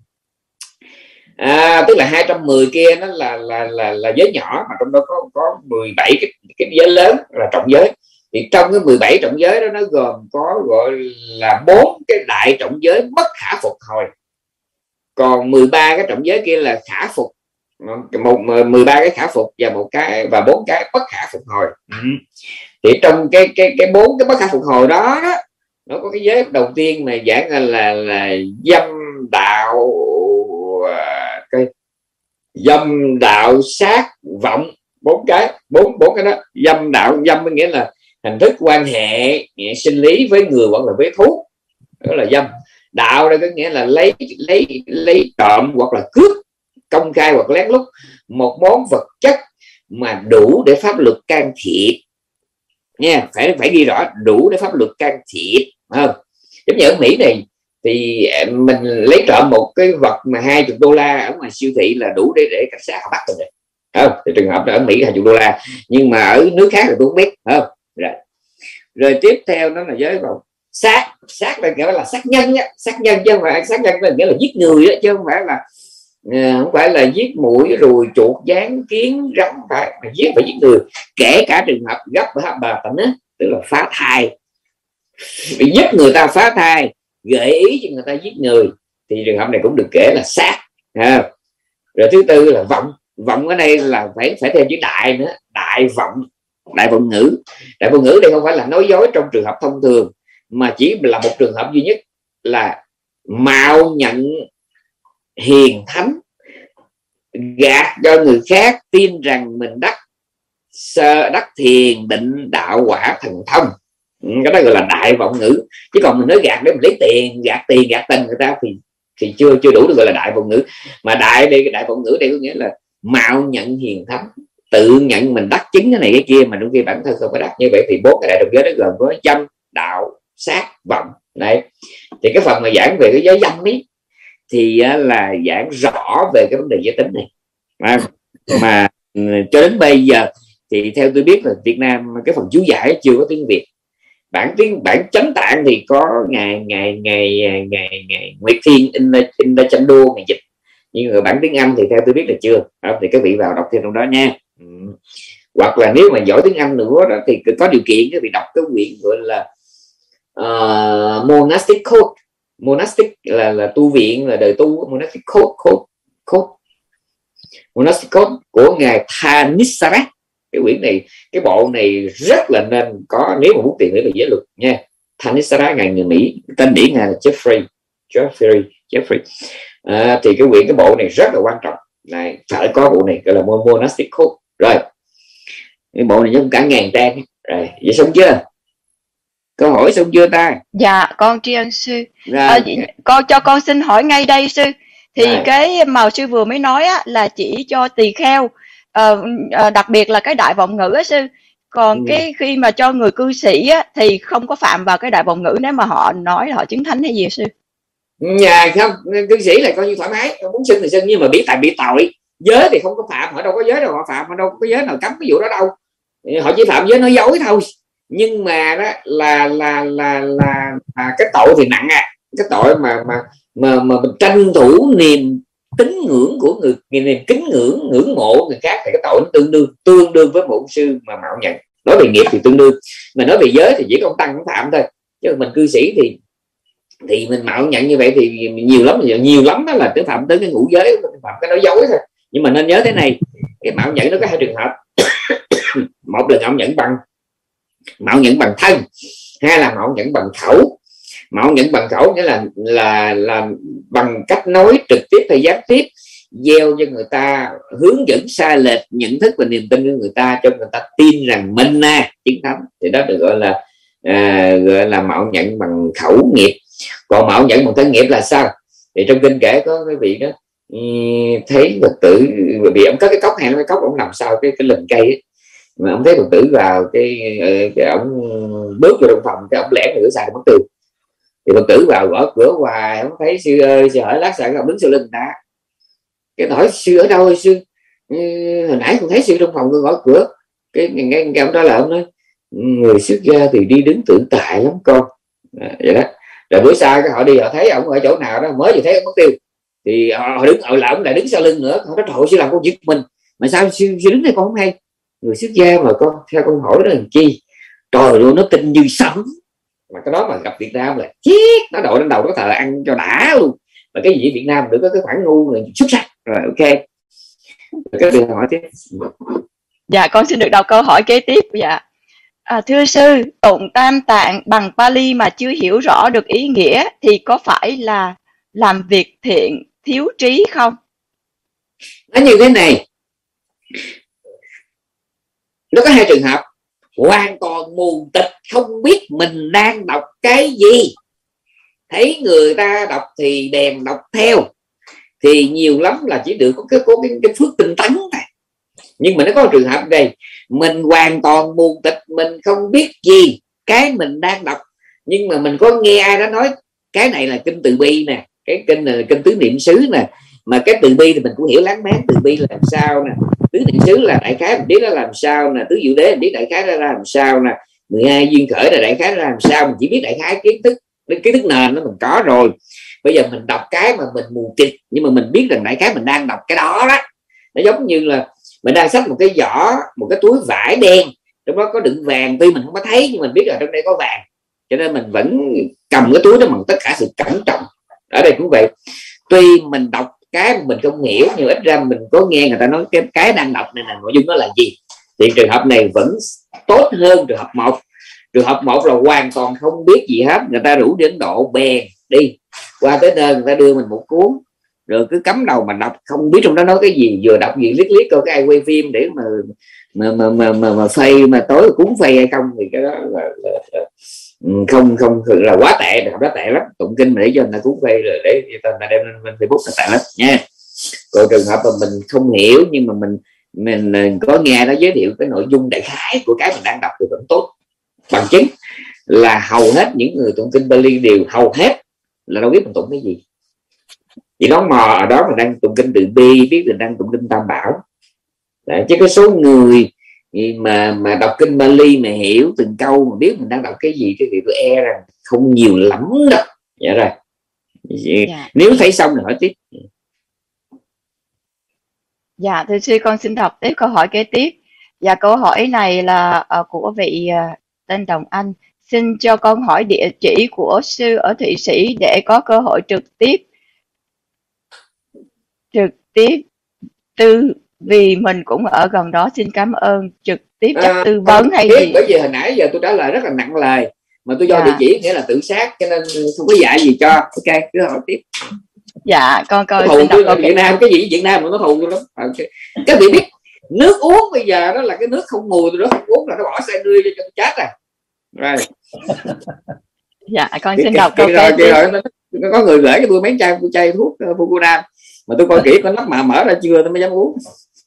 À, tức là hai trăm mười kia nó là là là là giới nhỏ, mà trong đó có có mười bảy cái, cái giới lớn là trọng giới. Thì trong cái mười bảy trọng giới đó nó gồm có gọi là bốn cái đại trọng giới bất khả phục hồi, còn mười ba cái trọng giới kia là khả phục, một mười ba cái khả phục và một cái và bốn cái bất khả phục hồi. Ừ. Thì trong cái cái cái bốn cái bất khả phục hồi đó, đó nó có cái giới đầu tiên mà giảng là là, là dâm đạo, cái dâm đạo sát vọng, bốn cái bốn bốn cái đó. Dâm đạo, dâm nghĩa là hình thức quan hệ sinh lý với người hoặc là với thú, đó là dâm. Đạo đây có nghĩa là lấy lấy lấy trộm hoặc là cướp công khai hoặc lén lút một món vật chất mà đủ để pháp luật can thiệp nha, phải phải ghi rõ đủ để pháp luật can thiệp, không? Giống như ở Mỹ này thì mình lấy trộm một cái vật mà hai chục đô la ở ngoài siêu thị là đủ để để cảnh sát họ bắt rồi, không? Thì trường hợp ở Mỹ hai chục đô la, nhưng mà ở nước khác là tôi không biết, không? Rồi, rồi tiếp theo nó là giới vào sát, sát là nghĩa là sát nhân á, sát nhân chứ không phải sát nhân là nghĩa là giết người đó, chứ không phải là không phải là giết mũi, ruồi, chuột, gián, kiến, rắn, phải mà giết phải giết người, kể cả trường hợp gấp bà tận á, tức là phá thai, bị giúp người ta phá thai, gợi ý cho người ta giết người, thì trường hợp này cũng được kể là sát. À, rồi thứ tư là vọng, vọng ở đây là phải phải thêm chữ đại nữa, đại vọng, đại vọng ngữ. Đại vọng ngữ đây không phải là nói dối trong trường hợp thông thường, mà chỉ là một trường hợp duy nhất là mạo nhận hiền thánh, gạt cho người khác tin rằng mình đắc sơ đắc thiền định đạo quả thần thông, cái đó gọi là đại vọng ngữ. Chứ còn mình nói gạt để mình lấy tiền, gạt tiền gạt tình người ta thì thì chưa chưa đủ được gọi là đại vọng ngữ. Mà đại đây, cái đại vọng ngữ đây có nghĩa là mạo nhận hiền thánh, tự nhận mình đắc chứng cái này cái kia mà trong khi bản thân không có đắc. Như vậy thì bốn cái đại đồng giới đó gồm có dâm, đạo, sát, vọng. Đấy, thì cái phần mà giảng về cái giới dâm ấy thì là giảng rõ về cái vấn đề giới tính này, mà, mà cho đến bây giờ thì theo tôi biết là Việt Nam cái phần chú giải chưa có tiếng Việt. Bản tiếng bản chánh tạng thì có ngày ngày ngày ngày ngày Nguyệt Thiên Indachando ngày dịch, nhưng mà bản tiếng Anh thì theo tôi biết là chưa. Đó, thì các vị vào đọc thêm trong đó nha. Ừ. Hoặc là nếu mà giỏi tiếng Anh nữa đó thì có điều kiện các vị đọc cái quyển gọi là uh, Monastic Code. Monastic là là tu viện, là đời tu. Monastic Code, code, code. Monastic Code của ngài Thanissara. Cái quyển này, cái bộ này rất là nên có nếu mà muốn tìm hiểu về giới luật nha. Thanissara, ngài người Mỹ, tên điển ngài là Jeffrey Jeffrey Jeffrey. À, thì cái quyển cái bộ này rất là quan trọng này, phải có bộ này gọi là Monastic Code. Rồi cái bộ này giống cả ngàn trang rồi. Vậy xong chưa? Câu hỏi xong chưa ta? Dạ con tri ân sư. À, con cho con xin hỏi ngay đây sư. Thì rồi, cái mà sư vừa mới nói á, là chỉ cho tỳ kheo, à, à, đặc biệt là cái đại vọng ngữ á sư. Còn ừ. cái khi mà cho người cư sĩ á, thì không có phạm vào cái đại vọng ngữ nếu mà họ nói họ chứng thánh hay gì sư? Dạ không, cư sĩ là coi như thoải mái, muốn xưng thì xưng, nhưng mà biết tại bị tội. Giới thì không có phạm, họ đâu có giới đâu họ phạm, họ đâu có giới nào cấm cái vụ đó đâu. Họ chỉ phạm giới nói dối thôi. Nhưng mà đó là là là là à, cái tội thì nặng à, cái tội mà mà mà mà mình tranh thủ niềm tín ngưỡng của người, niềm kính ngưỡng ngưỡng mộ người khác, thì cái tội nó tương đương tương đương với một sư mà mạo nhận. Nói về nghiệp thì tương đương, mà nói về giới thì chỉ có ông tăng cũng phạm thôi, chứ mình cư sĩ thì thì mình mạo nhận như vậy thì nhiều lắm, nhiều lắm đó là tới phạm tới cái ngũ giới, phạm cái nói dối thôi. Nhưng mà nên nhớ thế này, cái mạo nhận nó có hai trường hợp. Một là mạo nhận bằng mạo nhận bằng thân, hai là mạo nhận bằng khẩu. Mạo nhận bằng khẩu nghĩa là là là bằng cách nói trực tiếp hay gián tiếp, gieo cho người ta, hướng dẫn sai lệch nhận thức và niềm tin của người ta, cho người ta tin rằng mình à chứng thánh, thì đó được gọi là à, gọi là mạo nhận bằng khẩu nghiệp. Còn mạo nhận bằng thân nghiệp là sao? Thì trong kinh kể có cái vị đó thấy Phật tử, vì ông có cái cốc hàng cái cốc ông nằm sau cái cái lùm cây ấy. Mà ông thấy Phật tử vào cái, cái ông bước vô trong phòng, cái ông lẻn cửa xài mất tường. Thì Phật tử vào gõ cửa hoài, ông thấy sư ơi sư hỏi lát sao ông đứng sau lưng ta. Cái hỏi sư ở đâu sư? Ừ, hồi nãy còn thấy sư trong phòng tôi gõ cửa. Cái nghe cái ông đó là ông nói người xuất gia thì đi đứng tự tại lắm con. À, vậy đó. Rồi bữa sau cái họ đi họ thấy ông ở chỗ nào đó mới vừa thấy ông mất tiêu, thì họ đứng ở là ông lại đứng sau lưng nữa. Họ nói trời sư làm con giật mình, mà sao sư, sư đứng đây con không hay? Người xuất gia mà con theo con hỏi đó làm chi? Trời luôn, nó tin như sấm. Mà cái đó mà gặp Việt Nam là chết, nó đội lên đầu nó thờ ăn cho đã luôn. Mà cái gì Việt Nam được có cái khoản ngu này xuất sắc rồi. Ok, cái điều hỏi tiếp. Dạ con xin được đọc câu hỏi kế tiếp. Dạ à, thưa sư, tụng Tam Tạng bằng Pali mà chưa hiểu rõ được ý nghĩa thì có phải là làm việc thiện thiếu trí không? Nó như thế này, nó có hai trường hợp. Hoàn toàn mù tịch, không biết mình đang đọc cái gì, thấy người ta đọc thì bèn đọc theo, thì nhiều lắm là chỉ được có cái, có cái, cái phước tinh tấn này. Nhưng mà nó có một trường hợp đây, mình hoàn toàn mù tịch, mình không biết gì cái mình đang đọc, nhưng mà mình có nghe ai đó nói cái này là kinh từ bi nè, cái kinh này là kinh tứ niệm xứ nè, mà cái từ bi thì mình cũng hiểu láng máng từ bi là làm sao nè, tứ niệm xứ là đại khái mình biết nó làm sao nè, tứ diệu đế mình biết đại khái nó ra làm sao nè, mười hai duyên khởi là đại khái nó làm sao, mình chỉ biết đại khái kiến thức, kiến thức nền nó mình có rồi. Bây giờ mình đọc cái mà mình mù tịt, nhưng mà mình biết rằng đại khái mình đang đọc cái đó đó. Nó giống như là mình đang xách một cái giỏ, một cái túi vải đen, trong đó có đựng vàng, tuy mình không có thấy nhưng mình biết là trong đây có vàng, cho nên mình vẫn cầm cái túi đó bằng tất cả sự cẩn trọng. Ở đây cũng vậy, tuy mình đọc cái mình không hiểu, nhưng ít ra mình có nghe người ta nói cái cái đang đọc này là nội dung nó là gì, thì trường hợp này vẫn tốt hơn trường hợp một. Trường hợp một là hoàn toàn không biết gì hết, người ta rủ đến độ bèn đi qua tới nơi, người ta đưa mình một cuốn rồi cứ cắm đầu mà đọc, không biết trong đó nói cái gì, vừa đọc gì liếc liếc coi cái ai quay phim để mà mà mà mà mà, mà phây mà tối cuốn phây hay không, thì cái đó là, là, là không không là quá tệ, đọc đó tệ lắm. Tụng kinh mà để cho người ta cuốn phây rồi để người ta đem lên Facebook là tệ lắm nha. Còn trường hợp mà mình không hiểu nhưng mà mình mình có nghe nó giới thiệu cái nội dung đại khái của cái mình đang đọc thì vẫn tốt. Bằng chứng là hầu hết những người tụng kinh Pali đều hầu hết là đâu biết mình tụng cái gì, chỉ nó mò ở đó mình đang tụng kinh Từ Bi, biết mình đang tụng kinh Tam Bảo. Đấy, chứ có số người mà mà đọc kinh Pali mà hiểu từng câu mà biết mình đang đọc cái gì, cái gì tôi e rằng không nhiều lắm đâu. Dạ rồi. Dạ. Nếu thấy xong thì hỏi tiếp. Dạ thưa sư, con xin đọc tiếp câu hỏi kế tiếp. Dạ câu hỏi này là uh, của vị uh, tên Đồng Anh. Xin cho con hỏi địa chỉ của sư ở Thụy Sĩ để có cơ hội trực tiếp trực tiếp tư, vì mình cũng ở gần đó. Xin cảm ơn. Trực tiếp chắc à, tư vấn hay biết, gì? bởi vì hồi nãy giờ tôi trả lời rất là nặng lời, mà tôi do dạ. địa chỉ nghĩa là tự sát cho nên không có dạy gì cho. Ok, cứ hỏi tiếp. Dạ con coi thù tôi là Việt Nam, cái gì Việt Nam mà nó thù tôi lắm. Okay. Các vị biết nước uống bây giờ đó là cái nước không mùi, tôi đó không uống là nó bỏ xe đưa cho tôi chết à. Rồi. Dạ con xin đọc câu kế tiếp. Có người gửi cho tôi mấy chai chai thuốc Fukunam mà tôi coi kỹ có nắp mà mở ra chưa tôi mới dám uống.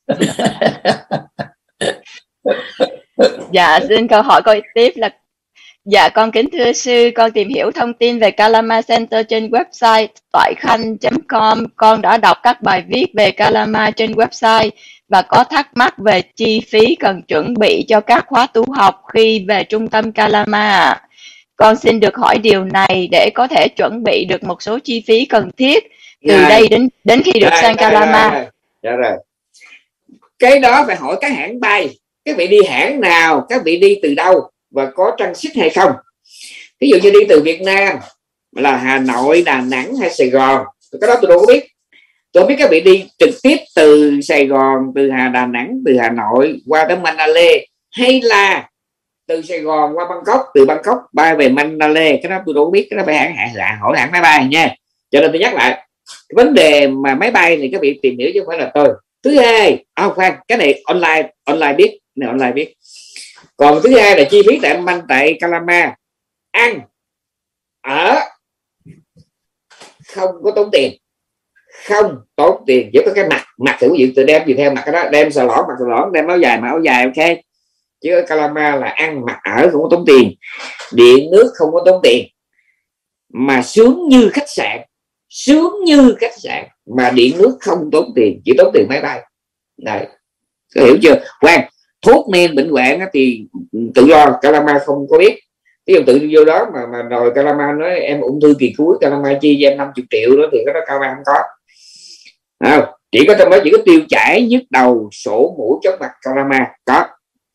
Dạ xin câu hỏi coi tiếp là dạ con kính thưa sư, con tìm hiểu thông tin về Kalama Center trên website toại khanh chấm com. Con đã đọc các bài viết về Kalama trên website và có thắc mắc về chi phí cần chuẩn bị cho các khóa tu học khi về trung tâm Kalama. Con xin được hỏi điều này để có thể chuẩn bị được một số chi phí cần thiết từ này, đây đến đến khi được này, sang Kalama. Dạ rồi. Cái đó phải hỏi các hãng bay, các vị đi hãng nào, các vị đi từ đâu và có transit hay không. Ví dụ như đi từ Việt Nam là Hà Nội, Đà Nẵng hay Sài Gòn, cái đó tôi đâu có biết. Tôi không biết các vị đi trực tiếp từ Sài Gòn, từ Hà Đà Nẵng, từ Hà Nội qua tới Mandalay, hay là từ Sài Gòn qua Bangkok, từ Bangkok bay về Mandalay. Cái đó tôi đâu có biết, cái đó phải hãng hãng là hỏi hãng máy bay nha. Cho nên tôi nhắc lại cái vấn đề mà máy bay thì các vị tìm hiểu chứ không phải là tôi. Thứ hai, à, khoan, cái này online online biết, này online biết. Còn thứ hai là chi phí tại Man tại Kalama, ăn ở không có tốn tiền, không tốn tiền, chỉ có cái mặt mặt thì quý vị tự đem gì theo mặt cái đó, đem xà lõn mặc xà lõn, đem áo dài mà áo dài, ok. Chứ Calama là ăn mặc ở không có tốn tiền, điện nước không có tốn tiền, mà sướng như khách sạn, sướng như khách sạn mà điện nước không tốn tiền, chỉ tốn tiền máy bay. Đấy, có hiểu chưa? Khoan, thuốc men bệnh hoạn thì tự do, Calama không có biết. Ví dụ tự vô đó mà mà rồi Calama nói em ung thư kỳ cuối, Calama chi cho em năm mươi triệu đó thì cái đó Calama không có. À, chỉ có trong đó chỉ có tiêu chảy, nhức đầu, sổ mũi, chóng mặt, Calama có.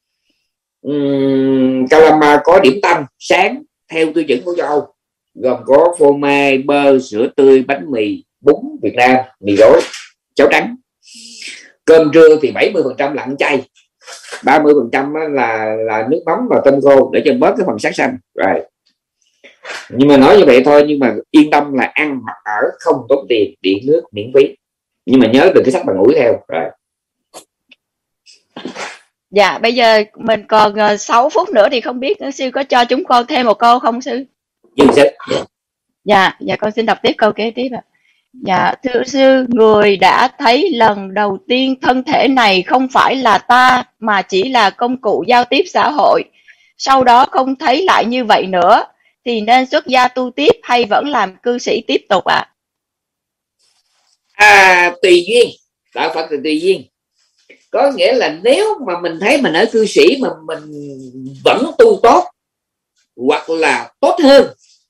Uhm, Calama có điểm tâm sáng theo tiêu chuẩn của châu Âu, gồm có phô mai, bơ, sữa tươi, bánh mì, bún Việt Nam, mì gói, cháo trắng. Cơm trưa thì bảy mươi phần trăm là ăn chay, ba mươi phần trăm là là nước mắm và tôm khô để cho bớt cái phần sát sanh. Rồi, nhưng mà nói như vậy thôi, nhưng mà yên tâm là ăn mặc ở không tốn tiền, điện nước miễn phí, nhưng mà nhớ đừng cái sách bằng mũi theo. Rồi. Dạ, bây giờ mình còn uh, sáu phút nữa thì không biết sư có cho chúng con thêm một câu không sư? Dương sư. Dạ, dạ con xin đọc tiếp câu kế tiếp ạ. Dạ, thưa sư, người đã thấy lần đầu tiên thân thể này không phải là ta mà chỉ là công cụ giao tiếp xã hội, sau đó không thấy lại như vậy nữa, thì nên xuất gia tu tiếp hay vẫn làm cư sĩ tiếp tục ạ? À? À, tùy duyên, đạo Phật thì tùy duyên. Có nghĩa là nếu mà mình thấy mình ở cư sĩ mà mình vẫn tu tốt hoặc là tốt hơn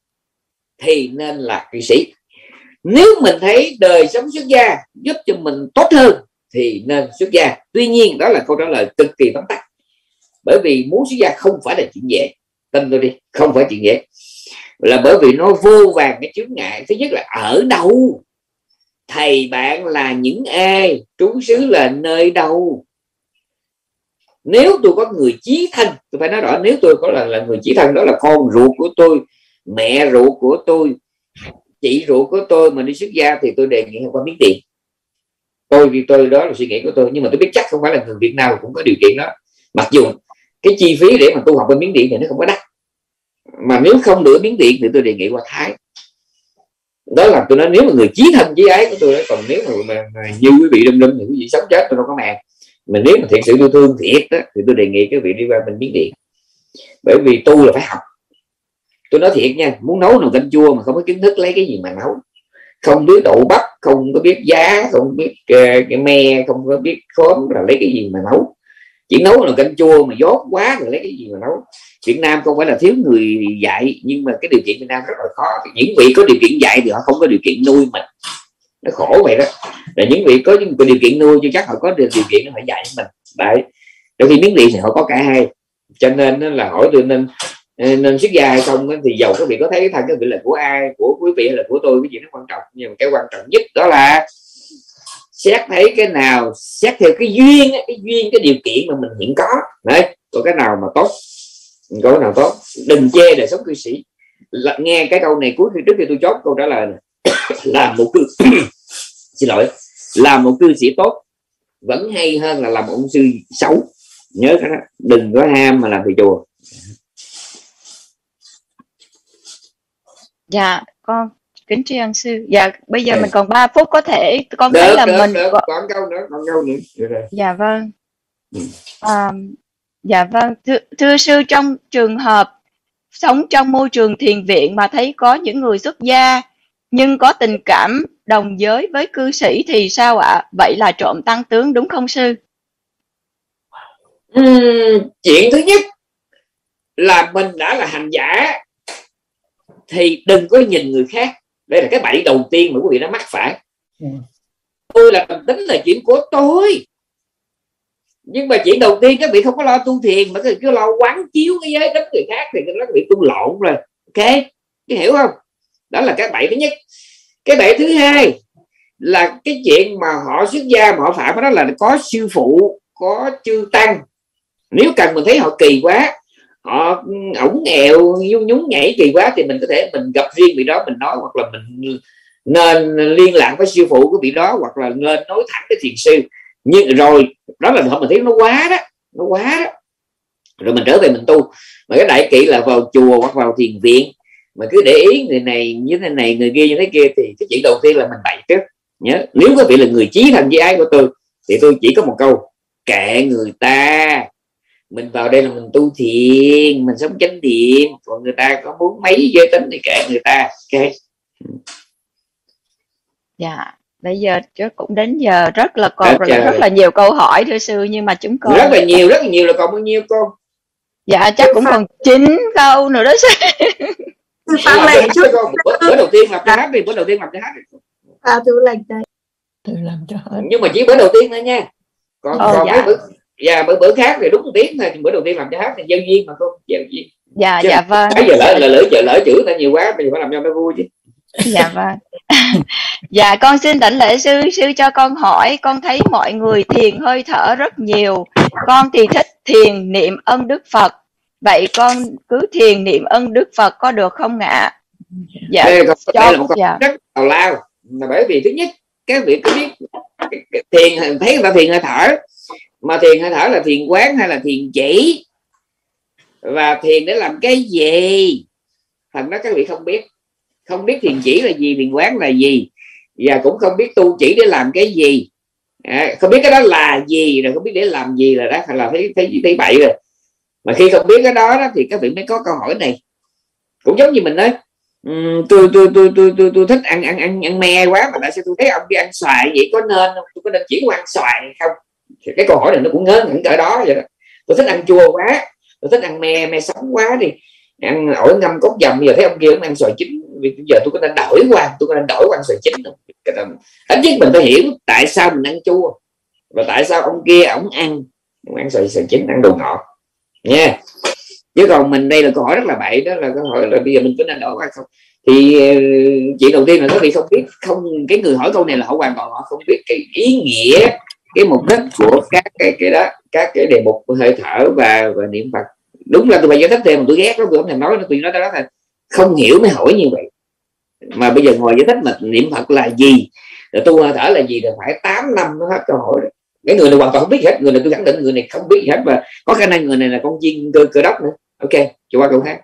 thì nên là cư sĩ. Nếu mình thấy đời sống xuất gia giúp cho mình tốt hơn thì nên xuất gia. Tuy nhiên đó là câu trả lời cực kỳ tóm tắt, bởi vì muốn xuất gia không phải là chuyện dễ, tin tôi đi, không phải chuyện dễ, là bởi vì nó vô vàn cái chướng ngại. Thứ nhất là ở đâu, thầy bạn là những ai, trú xứ là nơi đâu. Nếu tôi có người chí thân, tôi phải nói rõ, nếu tôi có là, là người chí thân, đó là con ruột của tôi, mẹ ruột của tôi, chị ruột của tôi mà đi xuất gia thì tôi đề nghị qua Miến Điện. Tôi vì tôi đó là suy nghĩ của tôi, nhưng mà tôi biết chắc không phải là người Việt nào cũng có điều kiện đó. Mặc dù cái chi phí để mà tu học bên Miến Điện thì nó không có đắt, mà nếu không được Miến Điện thì tôi đề nghị qua Thái. Đó là tôi nói nếu mà người chí thân chí ái của tôi đó. Còn nếu mà, mà, mà như quý vị đâm đâm thì quý vị sống chết tôi đâu có màng. Mà nếu mà thiệt sự yêu thương thiệt đó, thì tôi đề nghị các vị đi qua bên Miến Điện, bởi vì tu là phải học. Tôi nói thiệt nha, muốn nấu nồi canh chua mà không có kiến thức lấy cái gì mà nấu, không biết đậu bắp, không có biết giá, không biết uh, cái me, không có biết khóm là lấy cái gì mà nấu. Chỉ nấu nồi canh chua mà dốt quá rồi lấy cái gì mà nấu. Việt Nam không phải là thiếu người dạy, nhưng mà cái điều kiện Việt Nam rất là khó. Những vị có điều kiện dạy thì họ không có điều kiện nuôi mình, nó khổ vậy đó. Là những vị có những điều kiện nuôi chứ chắc họ có điều kiện nó phải dạy mình. Đấy, đôi khi Miến Điện thì họ có cả hai, cho nên là hỏi tôi nên nên xuất gia hay không thì dầu các vị có thấy thân cái vị là của ai, của quý vị hay là của tôi, cái gì nó quan trọng. Nhưng mà cái quan trọng nhất đó là xét thấy cái nào, xét theo cái duyên, cái duyên, cái điều kiện mà mình hiện có. Đấy, có cái nào mà tốt, có cái nào tốt, đừng chê đời sống cư sĩ. Là, nghe cái câu này cuối khi trước khi tôi chốt câu trả lời này. Làm một cư xin lỗi làm một cư sĩ tốt vẫn hay hơn là làm một ông sư xấu, nhớ cái đó, đừng có ham mà làm thầy chùa. Dạ con kính tri ân sư. Dạ bây giờ ừ. mình còn ba phút, có thể con được, thấy là được, mình được. Có... còn câu nữa còn câu nữa dạ vâng. ừ. à, dạ vâng thưa, thưa sư, trong trường hợp sống trong môi trường thiền viện mà thấy có những người xuất gia nhưng có tình cảm đồng giới với cư sĩ thì sao ạ? Vậy là trộm tăng tướng đúng không sư? uhm, chuyện thứ nhất là mình đã là hành giả thì đừng có nhìn người khác. Đây là cái bẫy đầu tiên mà quý vị đã mắc phải. ừ. Tôi là bình tính là chuyện của tôi, nhưng mà chuyện đầu tiên các vị không có lo tu thiền mà cứ lo quán chiếu cái giới tính người khác thì các vị tu lộn rồi. Ok, cái hiểu không? Đó là cái bẫy thứ nhất. Cái bẫy thứ hai là cái chuyện mà họ xuất gia mà họ phạm đó là có sư phụ, có chư tăng. Nếu cần mình thấy họ kỳ quá, họ ổng nghèo nhún nhún nhảy kỳ quá thì mình có thể mình gặp riêng vị đó mình nói, hoặc là mình nên liên lạc với sư phụ của vị đó, hoặc là nên nói thẳng với thiền sư. Nhưng rồi đó là họ mình thấy nó quá đó, nó quá đó, rồi mình trở về mình tu. Mà cái đại kỵ là vào chùa hoặc vào thiền viện mà cứ để ý người này như thế này, người kia như thế kia, thì cái chuyện đầu tiên là mình bậy trước. Nhớ, nếu có vị là người chí thành với ái của tôi thì tôi chỉ có một câu: kệ người ta, mình vào đây là mình tu thiền, mình sống chánh thiện, còn người ta có muốn mấy giới tính thì kệ người ta. Ok. Dạ, bây giờ chứ cũng đến giờ rất là còn rất, rất là nhiều câu hỏi thưa sư, nhưng mà chúng con rất là nhiều, rất là nhiều là còn bao nhiêu con? Dạ chắc cũng còn chín câu nữa đó sư. Tăng lên chút. Bữa, bữa đầu tiên làm cho hát đi, bữa đầu tiên làm cho hát đi. À, tôi lệnh đây. Tôi làm cho hết. Nhưng mà chỉ bữa đầu tiên thôi nha. Còn Ồ, còn dạ. cái bữa dạ bữa bữa khác thì đúng một tiếng thôi, bữa đầu tiên làm cho hát thì giao duyên mà không giao duyên. Dạ chứ dạ vâng. Bây giờ lỡ lỡ lỡ chợ lỡ chữ ta nhiều quá, bây giờ phải làm cho nó vui chứ. Dạ vâng. Dạ con xin đảnh lễ sư. Sư cho con hỏi, con thấy mọi người thiền hơi thở rất nhiều, con thì thích thiền niệm ân Đức Phật, vậy con cứ thiền niệm ân Đức Phật có được không ạ? Dạ. Đây, đây cho, là một câu dạ. rất tào lao, là bởi vì thứ nhất các vị có biết cái, cái, thiền, thấy người ta thiền hơi thở, mà thiền hơi thở là thiền quán hay là thiền chỉ, và thiền để làm cái gì? Thành ra các vị không biết, không biết thiền chỉ là gì, thiền quán là gì, và cũng không biết tu chỉ để làm cái gì, à, không biết cái đó là gì, rồi không biết để làm gì là đó là thấy thấy thấy bậy rồi. Mà khi không biết cái đó, đó thì các vị mới có câu hỏi này. Cũng giống như mình nói, um, tôi, tôi tôi tôi tôi tôi thích ăn ăn ăn ăn me quá, mà tại sao tôi thấy ông đi ăn xoài vậy, có nên không? Tôi có nên chỉ ăn xoài hay không? Thì cái câu hỏi này nó cũng ngớ ngẩn cỡ đó vậy đó. Tôi thích ăn chua quá, tôi thích ăn me me sống quá, đi ăn ổi ngâm cốt dầm, giờ thấy ông kia ông ăn xoài chín, vì giờ tôi có nên đổi qua, tôi có nên đổi qua ăn xoài chín không? Ít nhất mình phải hiểu tại sao mình ăn chua, và tại sao ông kia ổng ăn ông ăn xoài xoài chín, ăn đồ ngọt nha. Chứ còn mình đây là câu hỏi rất là bậy, đó là câu hỏi là bây giờ mình có nên đổi qua không? Thì chuyện đầu tiên là các vị không biết, không cái người hỏi câu này là họ hoàn toàn họ không biết cái ý nghĩa, cái mục đích của các cái cái đó, các cái đề mục hơi thở và và niệm Phật. Đúng là tôi phải giải thích thêm, mà tôi ghét lắm, tôi không thèm nói, tôi nói đó là không hiểu mới hỏi như vậy. Mà bây giờ ngồi giải thích mà niệm Phật là gì, rồi tu hơi thở là gì, rồi phải tám năm nó hết câu hỏi đó. Cái người này hoàn toàn không biết hết, người này tôi khẳng định người này không biết gì hết, và có khả năng người này là con chiên cơ, cơ đốc nữa. Ok, cho qua câu khác.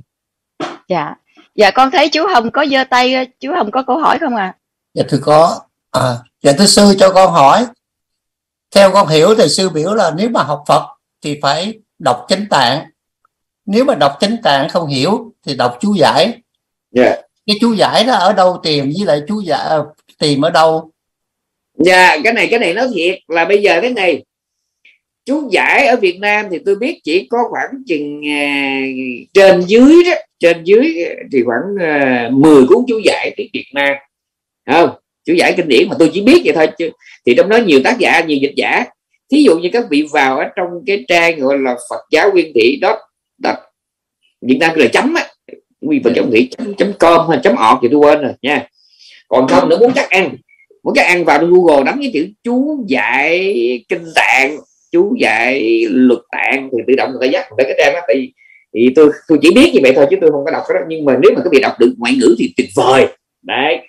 Dạ, dạ con thấy chú Hồng có giơ tay, chú Hồng có câu hỏi không ạ? À? Dạ thưa có. À, dạ thưa sư cho con hỏi. Theo con hiểu thì sư biểu là nếu mà học Phật thì phải đọc chánh tạng. Nếu mà đọc chánh tạng không hiểu thì đọc chú giải. Yeah. Cái chú giải đó ở đâu tìm, với lại chú giải tìm ở đâu? Dạ, yeah, cái này cái này nói thiệt là bây giờ thế này, chú giải ở Việt Nam thì tôi biết chỉ có khoảng chừng uh, trên dưới đó, trên dưới thì khoảng uh, mười cuốn chú giải tiếng Việt Nam, không? Chú giải kinh điển mà tôi chỉ biết vậy thôi, chứ thì trong đó nhiều tác giả, nhiều dịch giả. Thí dụ như các vị vào ở trong cái trang gọi là Phật giáo Nguyên Thủy đó, Việt Nam là chấm á, nguyên Phật giáo Nguyên Thủy chấm, chấm com hay chấm ọt thì tôi quên rồi nha. Còn không nữa, muốn chắc ăn, muốn chắc ăn vào Google đánh cái chữ chú giải kinh tạng, chú giải luật tạng thì tự động người ta dắt tới cái trang đó. Tại thì tôi tôi chỉ biết như vậy thôi, chứ tôi không có đọc cái đó. Nhưng mà nếu mà các vị đọc được ngoại ngữ thì tuyệt vời đấy.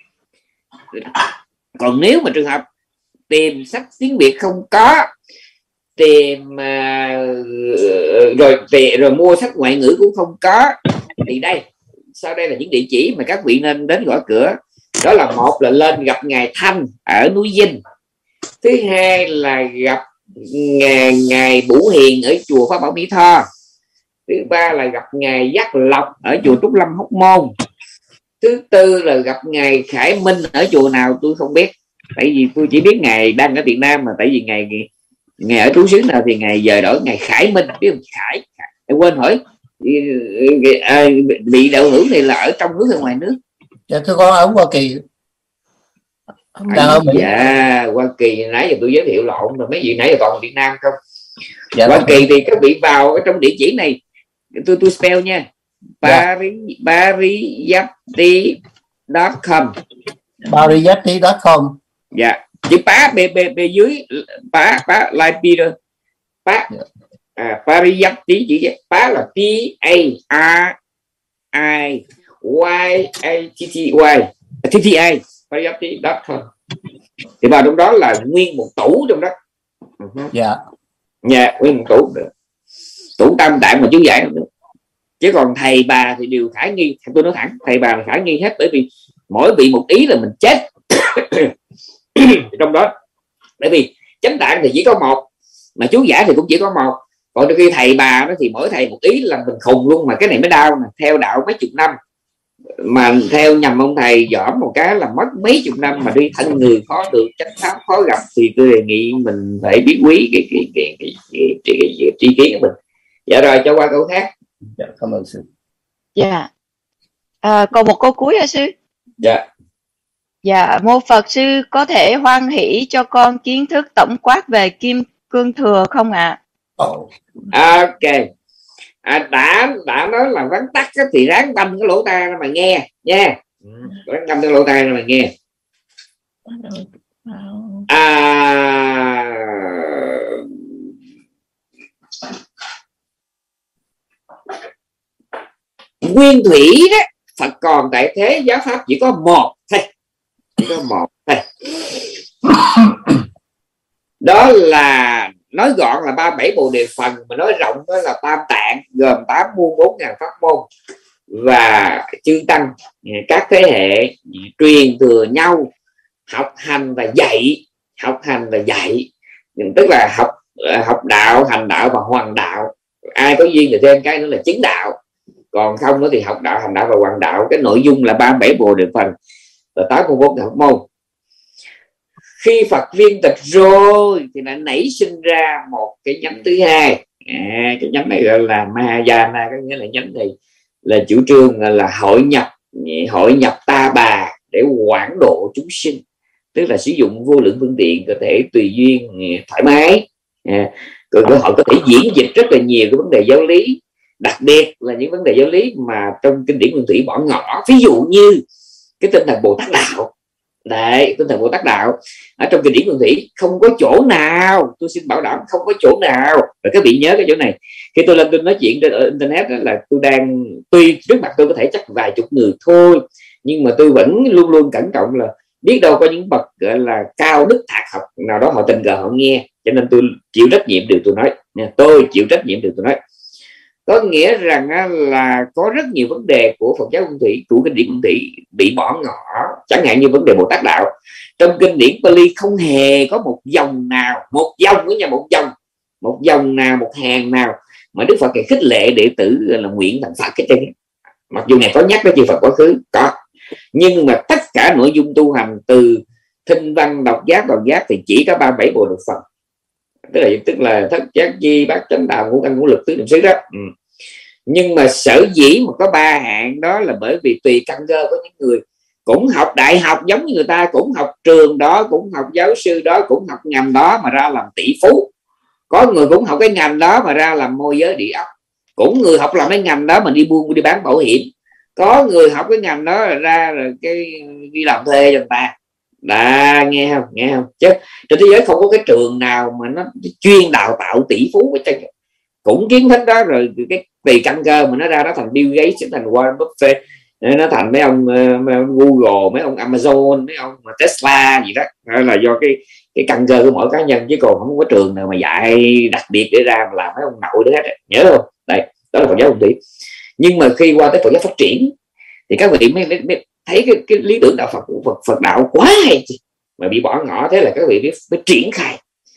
Còn nếu mà trường hợp tìm sách tiếng Việt không có, tìm uh, rồi tìm, rồi mua sách ngoại ngữ cũng không có, thì đây sau đây là những địa chỉ mà các vị nên đến gõ cửa. Đó là một là lên gặp ngài Thanh ở núi Dinh, thứ hai là gặp ngài, ngài Bủ Hiền ở chùa Pháp Bảo Mỹ Tho, thứ ba là gặp ngài Giác Lộc ở chùa Trúc Lâm Hóc Môn, thứ tư là gặp ngài Khải Minh ở chùa nào tôi không biết, tại vì tôi chỉ biết ngài đang ở Việt Nam, mà tại vì ngài ngài ở trú xứ nào thì ngài giờ đổi ngài Khải Minh, biết không? Khải, Khải. Quên hỏi à, vị đạo hữu này là ở trong nước hay ngoài nước? Dạ thưa con ở Hoa Kỳ. Đang ở Mỹ. Dạ Hoa Kỳ, nãy giờ tôi giới thiệu lộn rồi, mấy vị nãy giờ còn Việt Nam không? Dạ, Hoa Kỳ thì các vị vào ở trong địa chỉ này, tôi tôi spell nha, pariyatti chấm com, pariyatti chấm com. Dạ, chữ pá b b b dưới pá pá like Peter pá, à, pariyatti chữ gì? Pá là P A R I Y A T T Y T T A, pariyatti chấm com. Thì vào trong đó là nguyên một tủ trong đó. Dạ. Dạ, nguyên một tủ được. Tủ tam tạng mà chú giải không được. chứ còn thầy bà thì đều khả nghi. Tôi nói thẳng, thầy bà là khả nghi hết, bởi vì mỗi vị một ý là mình chết trong đó. Bởi vì chánh tạng thì chỉ có một, mà chú giải thì cũng chỉ có một, còn đôi khi thầy bà đó thì mỗi thầy một ý là mình khùng luôn. Mà cái này mới đau nè, theo đạo mấy chục năm mà theo nhầm ông thầy dõm một cái là mất mấy chục năm, mà đi thân người khó được, chánh pháp khó gặp, thì tôi đề nghị mình phải biết quý cái cái cái cái cái tri kiến của mình. Dạ rồi, cho qua câu khác. Dạ, cảm ơn sư. Dạ. À, còn một câu cuối hả sư? Dạ. Dạ, mô Phật sư có thể hoan hỷ cho con kiến thức tổng quát về kim cương thừa không ạ? À? Oh. Ok. À, đã đã nói là vắn tắt thì ráng đâm cái lỗ tai mà nghe nha, ráng đâm cái lỗ tai mà nghe. À, nguyên thủy đó, Phật còn tại thế giáo pháp chỉ có một thôi, chỉ có một thôi. Đó là nói gọn là ba bảy bồ đề phần, mà nói rộng đó là tam tạng, gồm tám muôn bốn ngàn pháp môn và chư tăng các thế hệ truyền thừa nhau, học hành và dạy, học hành và dạy, tức là học học đạo, hành đạo và hoàn đạo. Ai có duyên thì thêm cái nữa là chứng đạo, còn không nữa thì học đạo, hành đạo và hoàn đạo. Cái nội dung là ba bảy bồ đề phần và tám muôn bốn ngàn pháp môn. Khi Phật viên tịch rồi thì đã nảy sinh ra một cái nhánh thứ hai. À, cái nhánh này gọi là Mahayana, có nghĩa là nhánh này là chủ trương là hội nhập hội nhập ta bà để quảng độ chúng sinh, tức là sử dụng vô lượng phương tiện có thể tùy duyên thoải mái. À, rồi họ có thể diễn dịch rất là nhiều cái vấn đề giáo lý, đặc biệt là những vấn đề giáo lý mà trong kinh điển Nguyên Thủy bỏ ngỏ, ví dụ như cái tinh thần Bồ Tát đạo. Đấy, tinh thần Bồ Tát đạo ở trong kinh điển Nguyên Thủy không có chỗ nào, tôi xin bảo đảm không có chỗ nào. Và các vị nhớ cái chỗ này, khi tôi lên tôi nói chuyện trên internet đó, là tôi đang, tuy trước mặt tôi có thể chắc vài chục người thôi, nhưng mà tôi vẫn luôn luôn cẩn trọng là biết đâu có những bậc gọi là cao đức thạc học nào đó họ tình cờ họ nghe, cho nên tôi chịu trách nhiệm điều tôi nói. Tôi chịu trách nhiệm điều tôi nói có nghĩa rằng là có rất nhiều vấn đề của Phật giáo Nguyên Thủy, của kinh điển Nguyên Thủy bị bỏ ngỏ, chẳng hạn như vấn đề Bồ Tát đạo. Trong kinh điển Pali không hề có một dòng nào, một dòng của nhà một dòng, một dòng nào, một hàng nào mà Đức Phật khích lệ đệ tử là nguyện thành Phật. Cái trên mặc dù này có nhắc tới chư Phật quá khứ có, nhưng mà tất cả nội dung tu hành từ thinh văn, độc giác, độc giác thì chỉ có ba bảy bồ đề phần, tức là tức là thất giác chi, bát chánh đạo, ngũ căn ngũ lực, tứ niệm xứ đó. Ừ. Nhưng mà sở dĩ mà có ba hạng đó là bởi vì tùy căn cơ. Có những người cũng học đại học giống như người ta, cũng học trường đó, cũng học giáo sư đó, cũng học ngành đó mà ra làm tỷ phú. Có người cũng học cái ngành đó mà ra làm môi giới địa ốc. Cũng người học làm cái ngành đó mà đi buôn đi bán bảo hiểm. Có người học cái ngành đó là ra rồi cái đi làm thuê cho người ta. Đã nghe không, nghe không? Chứ trên thế giới không có cái trường nào mà nó chuyên đào tạo tỷ phú với chân. Cũng kiến thức đó rồi cái tùy căn cơ mà nó ra đó thành Bill Gates, thành Warren Buffett, nó thành mấy ông, mấy ông Google, mấy ông Amazon, mấy ông Tesla gì đó, là do cái cái căn cơ của mỗi cá nhân, chứ còn không có trường nào mà dạy đặc biệt để ra mà làm mấy ông nội đó hết. Nhớ không? Đây, đó là Phật giáo Nguyên Thủy. Nhưng mà khi qua tới Phật giáo phát triển thì các vị mới, mới thấy cái, cái lý tưởng đạo Phật của Phật, Phật đạo quá hay mà bị bỏ ngỏ. Thế là các vị mới, mới triển khai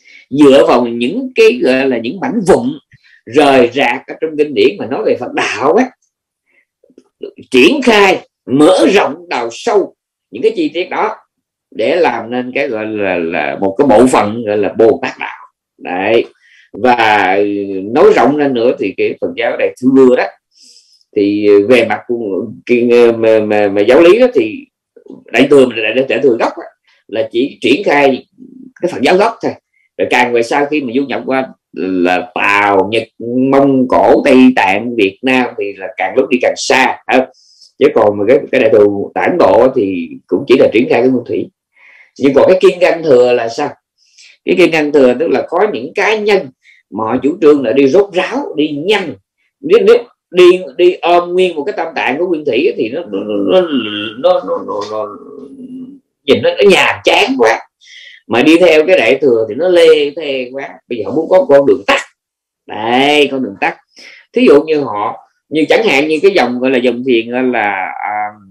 dựa vào những cái gọi là những mảnh vụn rời rạc ở trong kinh điển mà nói về Phật đạo á, triển khai mở rộng đào sâu những cái chi tiết đó để làm nên cái gọi là, là một cái bộ phận gọi là Bồ Tát đạo. Đấy. Và nói rộng lên nữa thì cái Phật giáo Đại Thừa đó thì về mặt mà, mà, mà giáo lý đó thì Đại Thừa Đại, Đại Thừa gốc đó, là chỉ triển khai cái Phật giáo gốc thôi. Rồi càng về sau khi mà du nhập qua là Tàu, Nhật, Mông Cổ, Tây Tạng, Việt Nam thì là càng lúc đi càng xa không? Chứ còn mà cái, cái Đại Thừa tại Ấn Độ thì cũng chỉ là triển khai cái Nguyên Thủy. Nhưng còn cái Kiên Ngăn Thừa là sao? Cái Kiên Ngăn Thừa tức là có những cá nhân mà họ chủ trương là đi rốt ráo, đi nhanh, đi đi đi, đi ôm nguyên một cái tam tạng của Nguyên Thủy thì nó nó nó nó, nó, nó, nó nhìn nó, nó nhàm chán quá. Mà đi theo cái Đại Thừa thì nó lê thê quá. Bây giờ họ muốn có con đường tắt. Đây, con đường tắt. Thí dụ như họ như chẳng hạn như cái dòng gọi là dòng thiền gọi là um,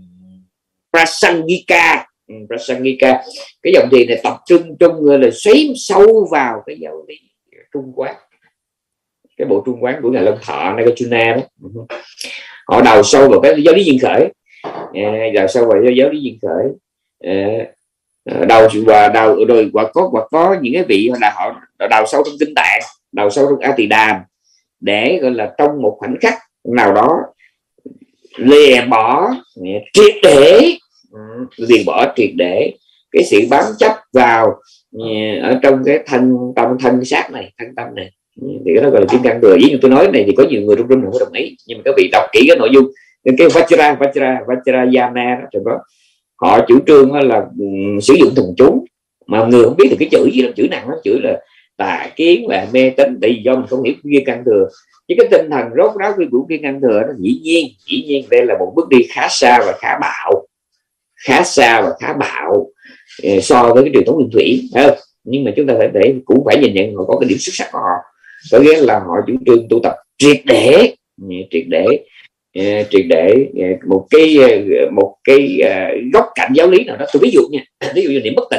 Prasangika. Prasangika, cái dòng thiền này tập trung trong gọi là xoáy sâu vào cái giáo lý Trung Quán, cái bộ Trung Quán của ngài Lâm Thọ Nagarjuna đó. Họ đào sâu vào cái giáo lý duyên khởi, đào sâu vào giáo lý duyên khởi, đào và đào rồi hoặc có hoặc có những cái vị là họ đào sâu trong kinh tạng, đào sâu trong A Tỳ Đàm, để gọi là trong một khoảnh khắc nào đó lìa bỏ triệt để lìa bỏ triệt để cái sự bám chấp vào ở trong cái thân tâm thân xác này, thân tâm này, thì cái đó gọi là kim cang thừa. Với như tôi nói này thì có nhiều người trong room không đồng ý, nhưng mà các vị đọc kỹ cái nội dung cái Vajra Vajra Vajrayana đó, đó họ chủ trương là um, sử dụng thần chú mà người không biết thì cái chữ gì đó, chữ nặng lắm, chữ là tà kiến và mê tín, tại vì do mình không hiểu kim cang thừa. Chứ cái tinh thần rốt ráo của kim cang thừa nó dĩ nhiên dĩ nhiên đây là một bước đi khá xa và khá bạo, khá xa và khá bạo so với cái truyền thống nguyên thủy, không? Nhưng mà chúng ta phải để cũng phải nhìn nhận họ có cái điểm xuất sắc của họ, có nghĩa là họ chủ trương tu tập triệt để triệt để triệt để một cái một cái góc cạnh giáo lý nào đó. Tôi ví dụ nha, ví dụ như niệm bất tịnh,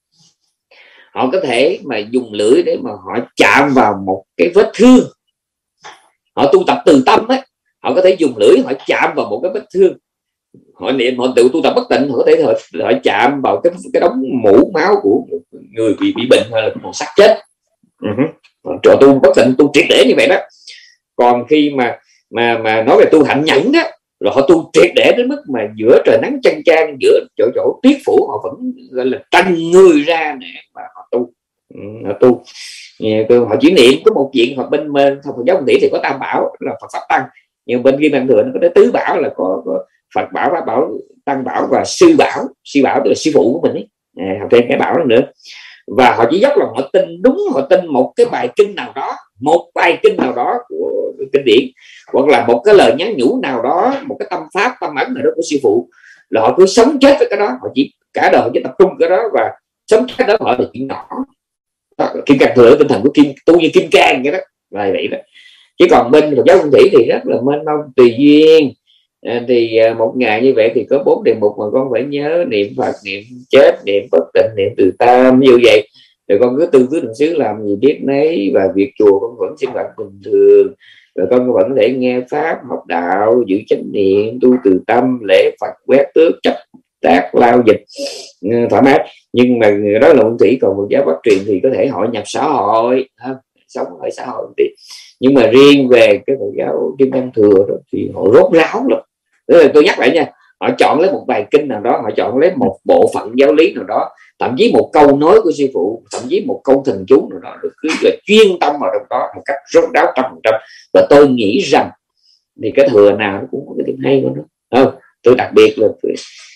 họ có thể mà dùng lưỡi để mà họ chạm vào một cái vết thương. Họ tu tập từ tâm ấy, họ có thể dùng lưỡi họ chạm vào một cái vết thương. Họ niệm, họ tự tu tập bất tịnh, họ có thể họ, họ chạm vào cái cái đống mũ máu của một người bị bị bệnh hay là một xác chết. Uh-huh. Họ tu bất tịnh, tu triệt để như vậy đó. Còn khi mà mà mà nói về tu hạnh nhẫn đó, rồi họ tu triệt để đến mức mà giữa trời nắng chang chang, giữa chỗ chỗ tuyết phủ, họ vẫn gọi là trăng người ra để mà họ tu. Ừ, họ tu họ chỉ niệm có một chuyện. Hoặc bên bên Phật giáo Nguyên Thủy thì có tam bảo là Phật pháp tăng, nhưng bên Kim Cang Thừa nó có tới tứ bảo là có, có Phật bảo, pháp bảo, tăng bảo và sư bảo. Sư bảo tức là sư phụ của mình ấy, à, học thêm cái bảo đó nữa. Và họ chỉ dốc lòng họ tin đúng, họ tin một cái bài kinh nào đó, một bài kinh nào đó của kinh điển, hoặc là một cái lời nhắn nhủ nào đó, một cái tâm pháp, tâm ấn nào đó của sư phụ, là họ cứ sống chết với cái đó. Họ chỉ cả đời họ chỉ tập trung cái đó, và sống chết đó họ là chuyện nhỏ. Kim Cang Thừa tinh thần của kim tu như kim cang vậy đó, là vậy đó. Chứ còn bên Phật giáo Nguyên Thủy thì rất là mênh mông tùy duyên. À, thì à, một ngày như vậy thì có bốn đề mục mà con phải nhớ: niệm Phật, niệm chết, niệm bất tịnh, niệm từ tam, như vậy. Rồi con cứ tư tứ niệm xứ làm gì biết nấy, và việc chùa con vẫn sinh hoạt bình thường. Rồi con vẫn thể nghe pháp, học đạo, giữ chánh niệm, tu từ tâm, lễ Phật, quét tước, chấp tác, lao dịch thoải mái. Nhưng mà đó là Nguyên Thủy. Còn Phật giáo Bắc truyền thì có thể hội nhập xã hội, ha, sống ở xã hội thì. Nhưng mà riêng về cái Phật giáo Kim Cang Thừa đó, thì họ rốt ráo lắm. Tôi nhắc lại nha, họ chọn lấy một bài kinh nào đó, họ chọn lấy một bộ phận giáo lý nào đó, thậm chí một câu nói của sư phụ, thậm chí một câu thần chú nào đó, được cứ là chuyên tâm vào trong đó một cách rốt ráo trăm phần trăm. Và tôi nghĩ rằng thì cái thừa nào nó cũng có cái điểm hay của nó. Không, tôi đặc biệt là tôi,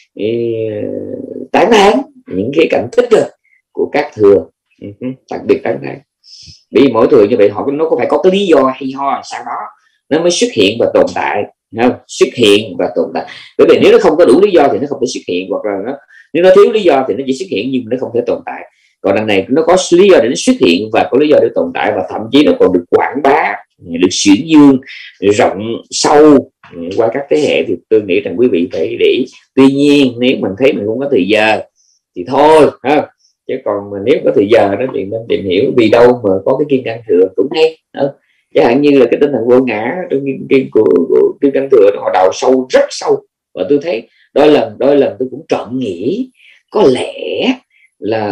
uh, tán thán những cái cảnh tích cực của các thừa, uh-huh, đặc biệt tán thán. Vì mỗi thừa như vậy họ nó có phải có cái lý do hay ho sao đó nó mới xuất hiện và tồn tại, không? Xuất hiện và tồn tại. Bởi vì nếu nó không có đủ lý do thì nó không thể xuất hiện, hoặc là nó, nếu nó thiếu lý do thì nó chỉ xuất hiện nhưng nó không thể tồn tại. Còn đằng này nó có lý do để nó xuất hiện và có lý do để tồn tại, và thậm chí nó còn được quảng bá, được xuyển dương rộng sâu qua các thế hệ. Thì tôi nghĩ rằng quý vị phải để ý. Tuy nhiên nếu mình thấy mình không có thời giờ thì thôi, ha. Chứ còn mà nếu có thời giờ đó thì nên tìm hiểu, vì đâu mà có cái Kim Cang Thừa cũng hay. Chẳng hạn như là cái tinh thần vô ngã trong kinh của, của Kim Cang Thừa, họ đào sâu rất sâu. Và tôi thấy đôi lần đôi lần tôi cũng trộm nghĩ có lẽ là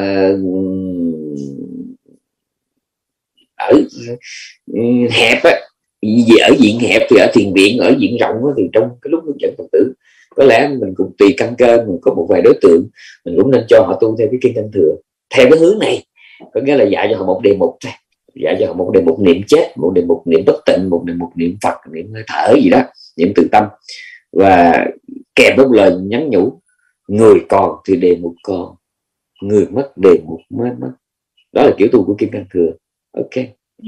ở hẹp á, ở diện hẹp thì ở thiền viện, ở diện rộng thì trong cái lúc hướng dẫn Phật tử có lẽ mình cũng tùy căn cơ, mình có một vài đối tượng mình cũng nên cho họ tu theo cái Kim Cang Thừa theo cái hướng này. Có nghĩa là dạy cho họ một đề mục thôi, dạy cho họ một đề mục niệm chết, một đề mục niệm bất tịnh, một đề mục niệm Phật, niệm hơi thở gì đó, niệm từ tâm, và kèm với một lời nhắn nhủ: người còn thì đề mục còn, người mất đề mục mới mất. Đó là kiểu tu của Kim Cang Thừa. Ok.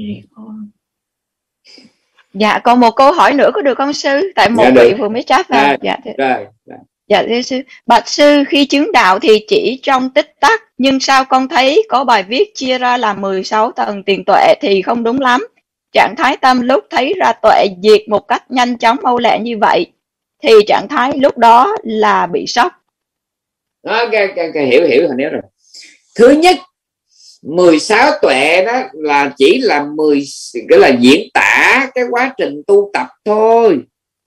Dạ, còn một câu hỏi nữa có được không sư? Tại một dạ, vị vừa mới chat vào. à, dạ, rồi, rồi. Dạ thưa sư, bạch sư, khi chứng đạo thì chỉ trong tích tắc, nhưng sao con thấy có bài viết chia ra làm mười sáu tầng tiền tuệ thì không đúng lắm. trạng thái tâm lúc thấy ra tuệ diệt một cách nhanh chóng mau lẹ như vậy thì trạng thái lúc đó là bị sốc. Đó, cái, cái, cái, hiểu hiểu hình rồi. Thứ nhất, mười sáu tuệ đó là chỉ là mười cái là diễn tả cái quá trình tu tập thôi,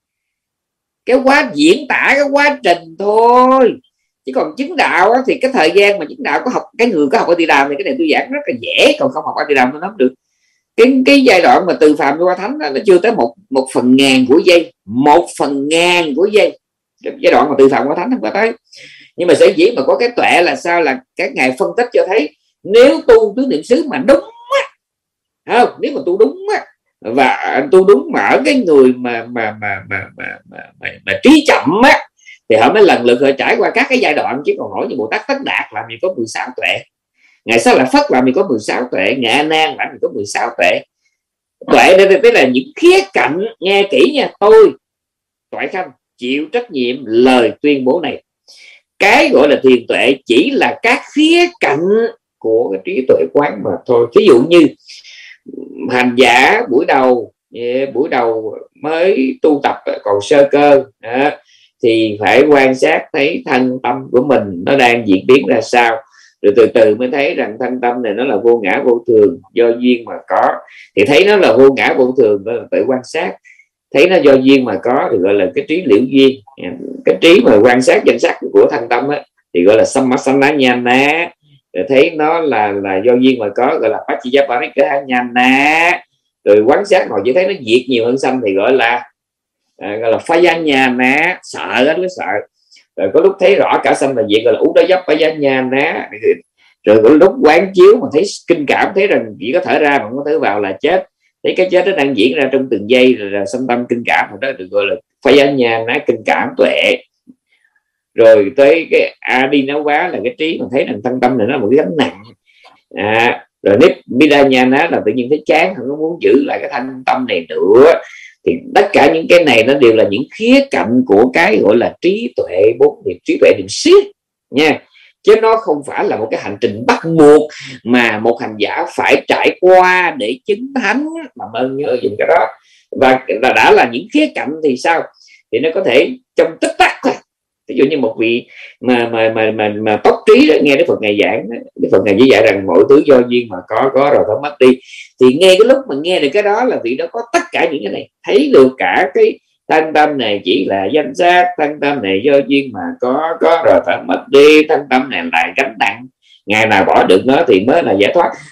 cái quá diễn tả cái quá trình thôi, chứ còn chứng đạo á, thì cái thời gian mà chứng đạo có học, cái người có học ở Tỳ Đàm thì cái này tôi giảng rất là dễ, còn không học ở Tỳ Đàm tôi nắm được. Cái cái giai đoạn mà từ phàm qua thánh đó, nó chưa tới một một phần ngàn của giây, một phần ngàn của giây. Giai đoạn mà từ phàm qua thánh không có tới. Nhưng mà sở dĩ mà có cái tuệ là sao, là các ngài phân tích cho thấy nếu tu tứ niệm xứ mà đúng á, không, nếu mà tu đúng á, và tu đúng mà ở cái người mà mà mà mà mà, mà, mà, mà trí chậm á, thì họ mới lần lượt họ trải qua các cái giai đoạn. Chứ còn hỏi như Bồ Tát Tất Đạt làm gì có mười sáu tuệ, Ngài Xá Lợi Phất làm gì có mười sáu tuệ, Ngài A Nan làm gì có mười sáu tuệ. Tuệ đây tức là những khía cạnh, nghe kỹ nha, tôi Toại Khanh chịu trách nhiệm lời tuyên bố này. Cái gọi là thiền tuệ chỉ là các khía cạnh của cái trí tuệ quán mà thôi. Ví dụ như hành giả buổi đầu buổi đầu mới tu tập còn sơ cơ đó, thì phải quan sát thấy thân tâm của mình nó đang diễn biến ra sao, rồi từ từ mới thấy rằng thân tâm này nó là vô ngã vô thường, do duyên mà có. Thì thấy nó là vô ngã vô thường đó là tự quan sát, thấy nó do duyên mà có thì gọi là cái trí liễu duyên. Cái trí mà quan sát danh sắc của thân tâm á, thì gọi là Sammasananyana. Rồi thấy nó là là do duyên mà có, gọi là Pacciyapparikkhanyana. Rồi quan sát họ chỉ thấy nó diệt nhiều hơn sanh thì gọi là à, gọi là Phayanyana, sợ đó, nó sợ. Rồi có lúc thấy rõ cả sanh là diệt gọi là Uddayapayanyana. Rồi có lúc quán chiếu mà thấy kinh cảm, thấy rằng chỉ có thở ra mà không có thở vào là chết, thấy cái chết nó đang diễn ra trong từng giây, rồi là sanh tâm kinh cảm, đó được gọi là Phayanyana, kinh cảm tuệ. Rồi tới cái Adinava là cái trí mà thấy rằng thân tâm này nó là một cái gánh nặng. À, rồi Nibbidanyana là tự nhiên thấy chán, không có muốn giữ lại cái thân tâm này nữa. Thì tất cả những cái này nó đều là những khía cạnh của cái gọi là trí tuệ bốn niệm, trí tuệ niệm xứ nha, chứ nó không phải là một cái hành trình bắt buộc mà một hành giả phải trải qua để chứng thánh. Mà ơn nhớ dùng cái đó. Và là đã là những khía cạnh thì sao, thì nó có thể trong tích tắc thôi. Ví dụ như một vị mà mà mà mà, mà tốc trí đó, nghe Đức Phật ngày giảng, Đức Phật ngày chỉ dạy rằng mọi thứ do duyên mà có, có rồi phải mất đi. Thì nghe cái lúc mà nghe được cái đó là vị đó có tất cả những cái này, thấy được cả cái thân tâm này chỉ là danh sắc, thân tâm này do duyên mà có, có rồi phải mất đi, thân tâm này là gánh nặng, ngày nào bỏ được nó thì mới là giải thoát.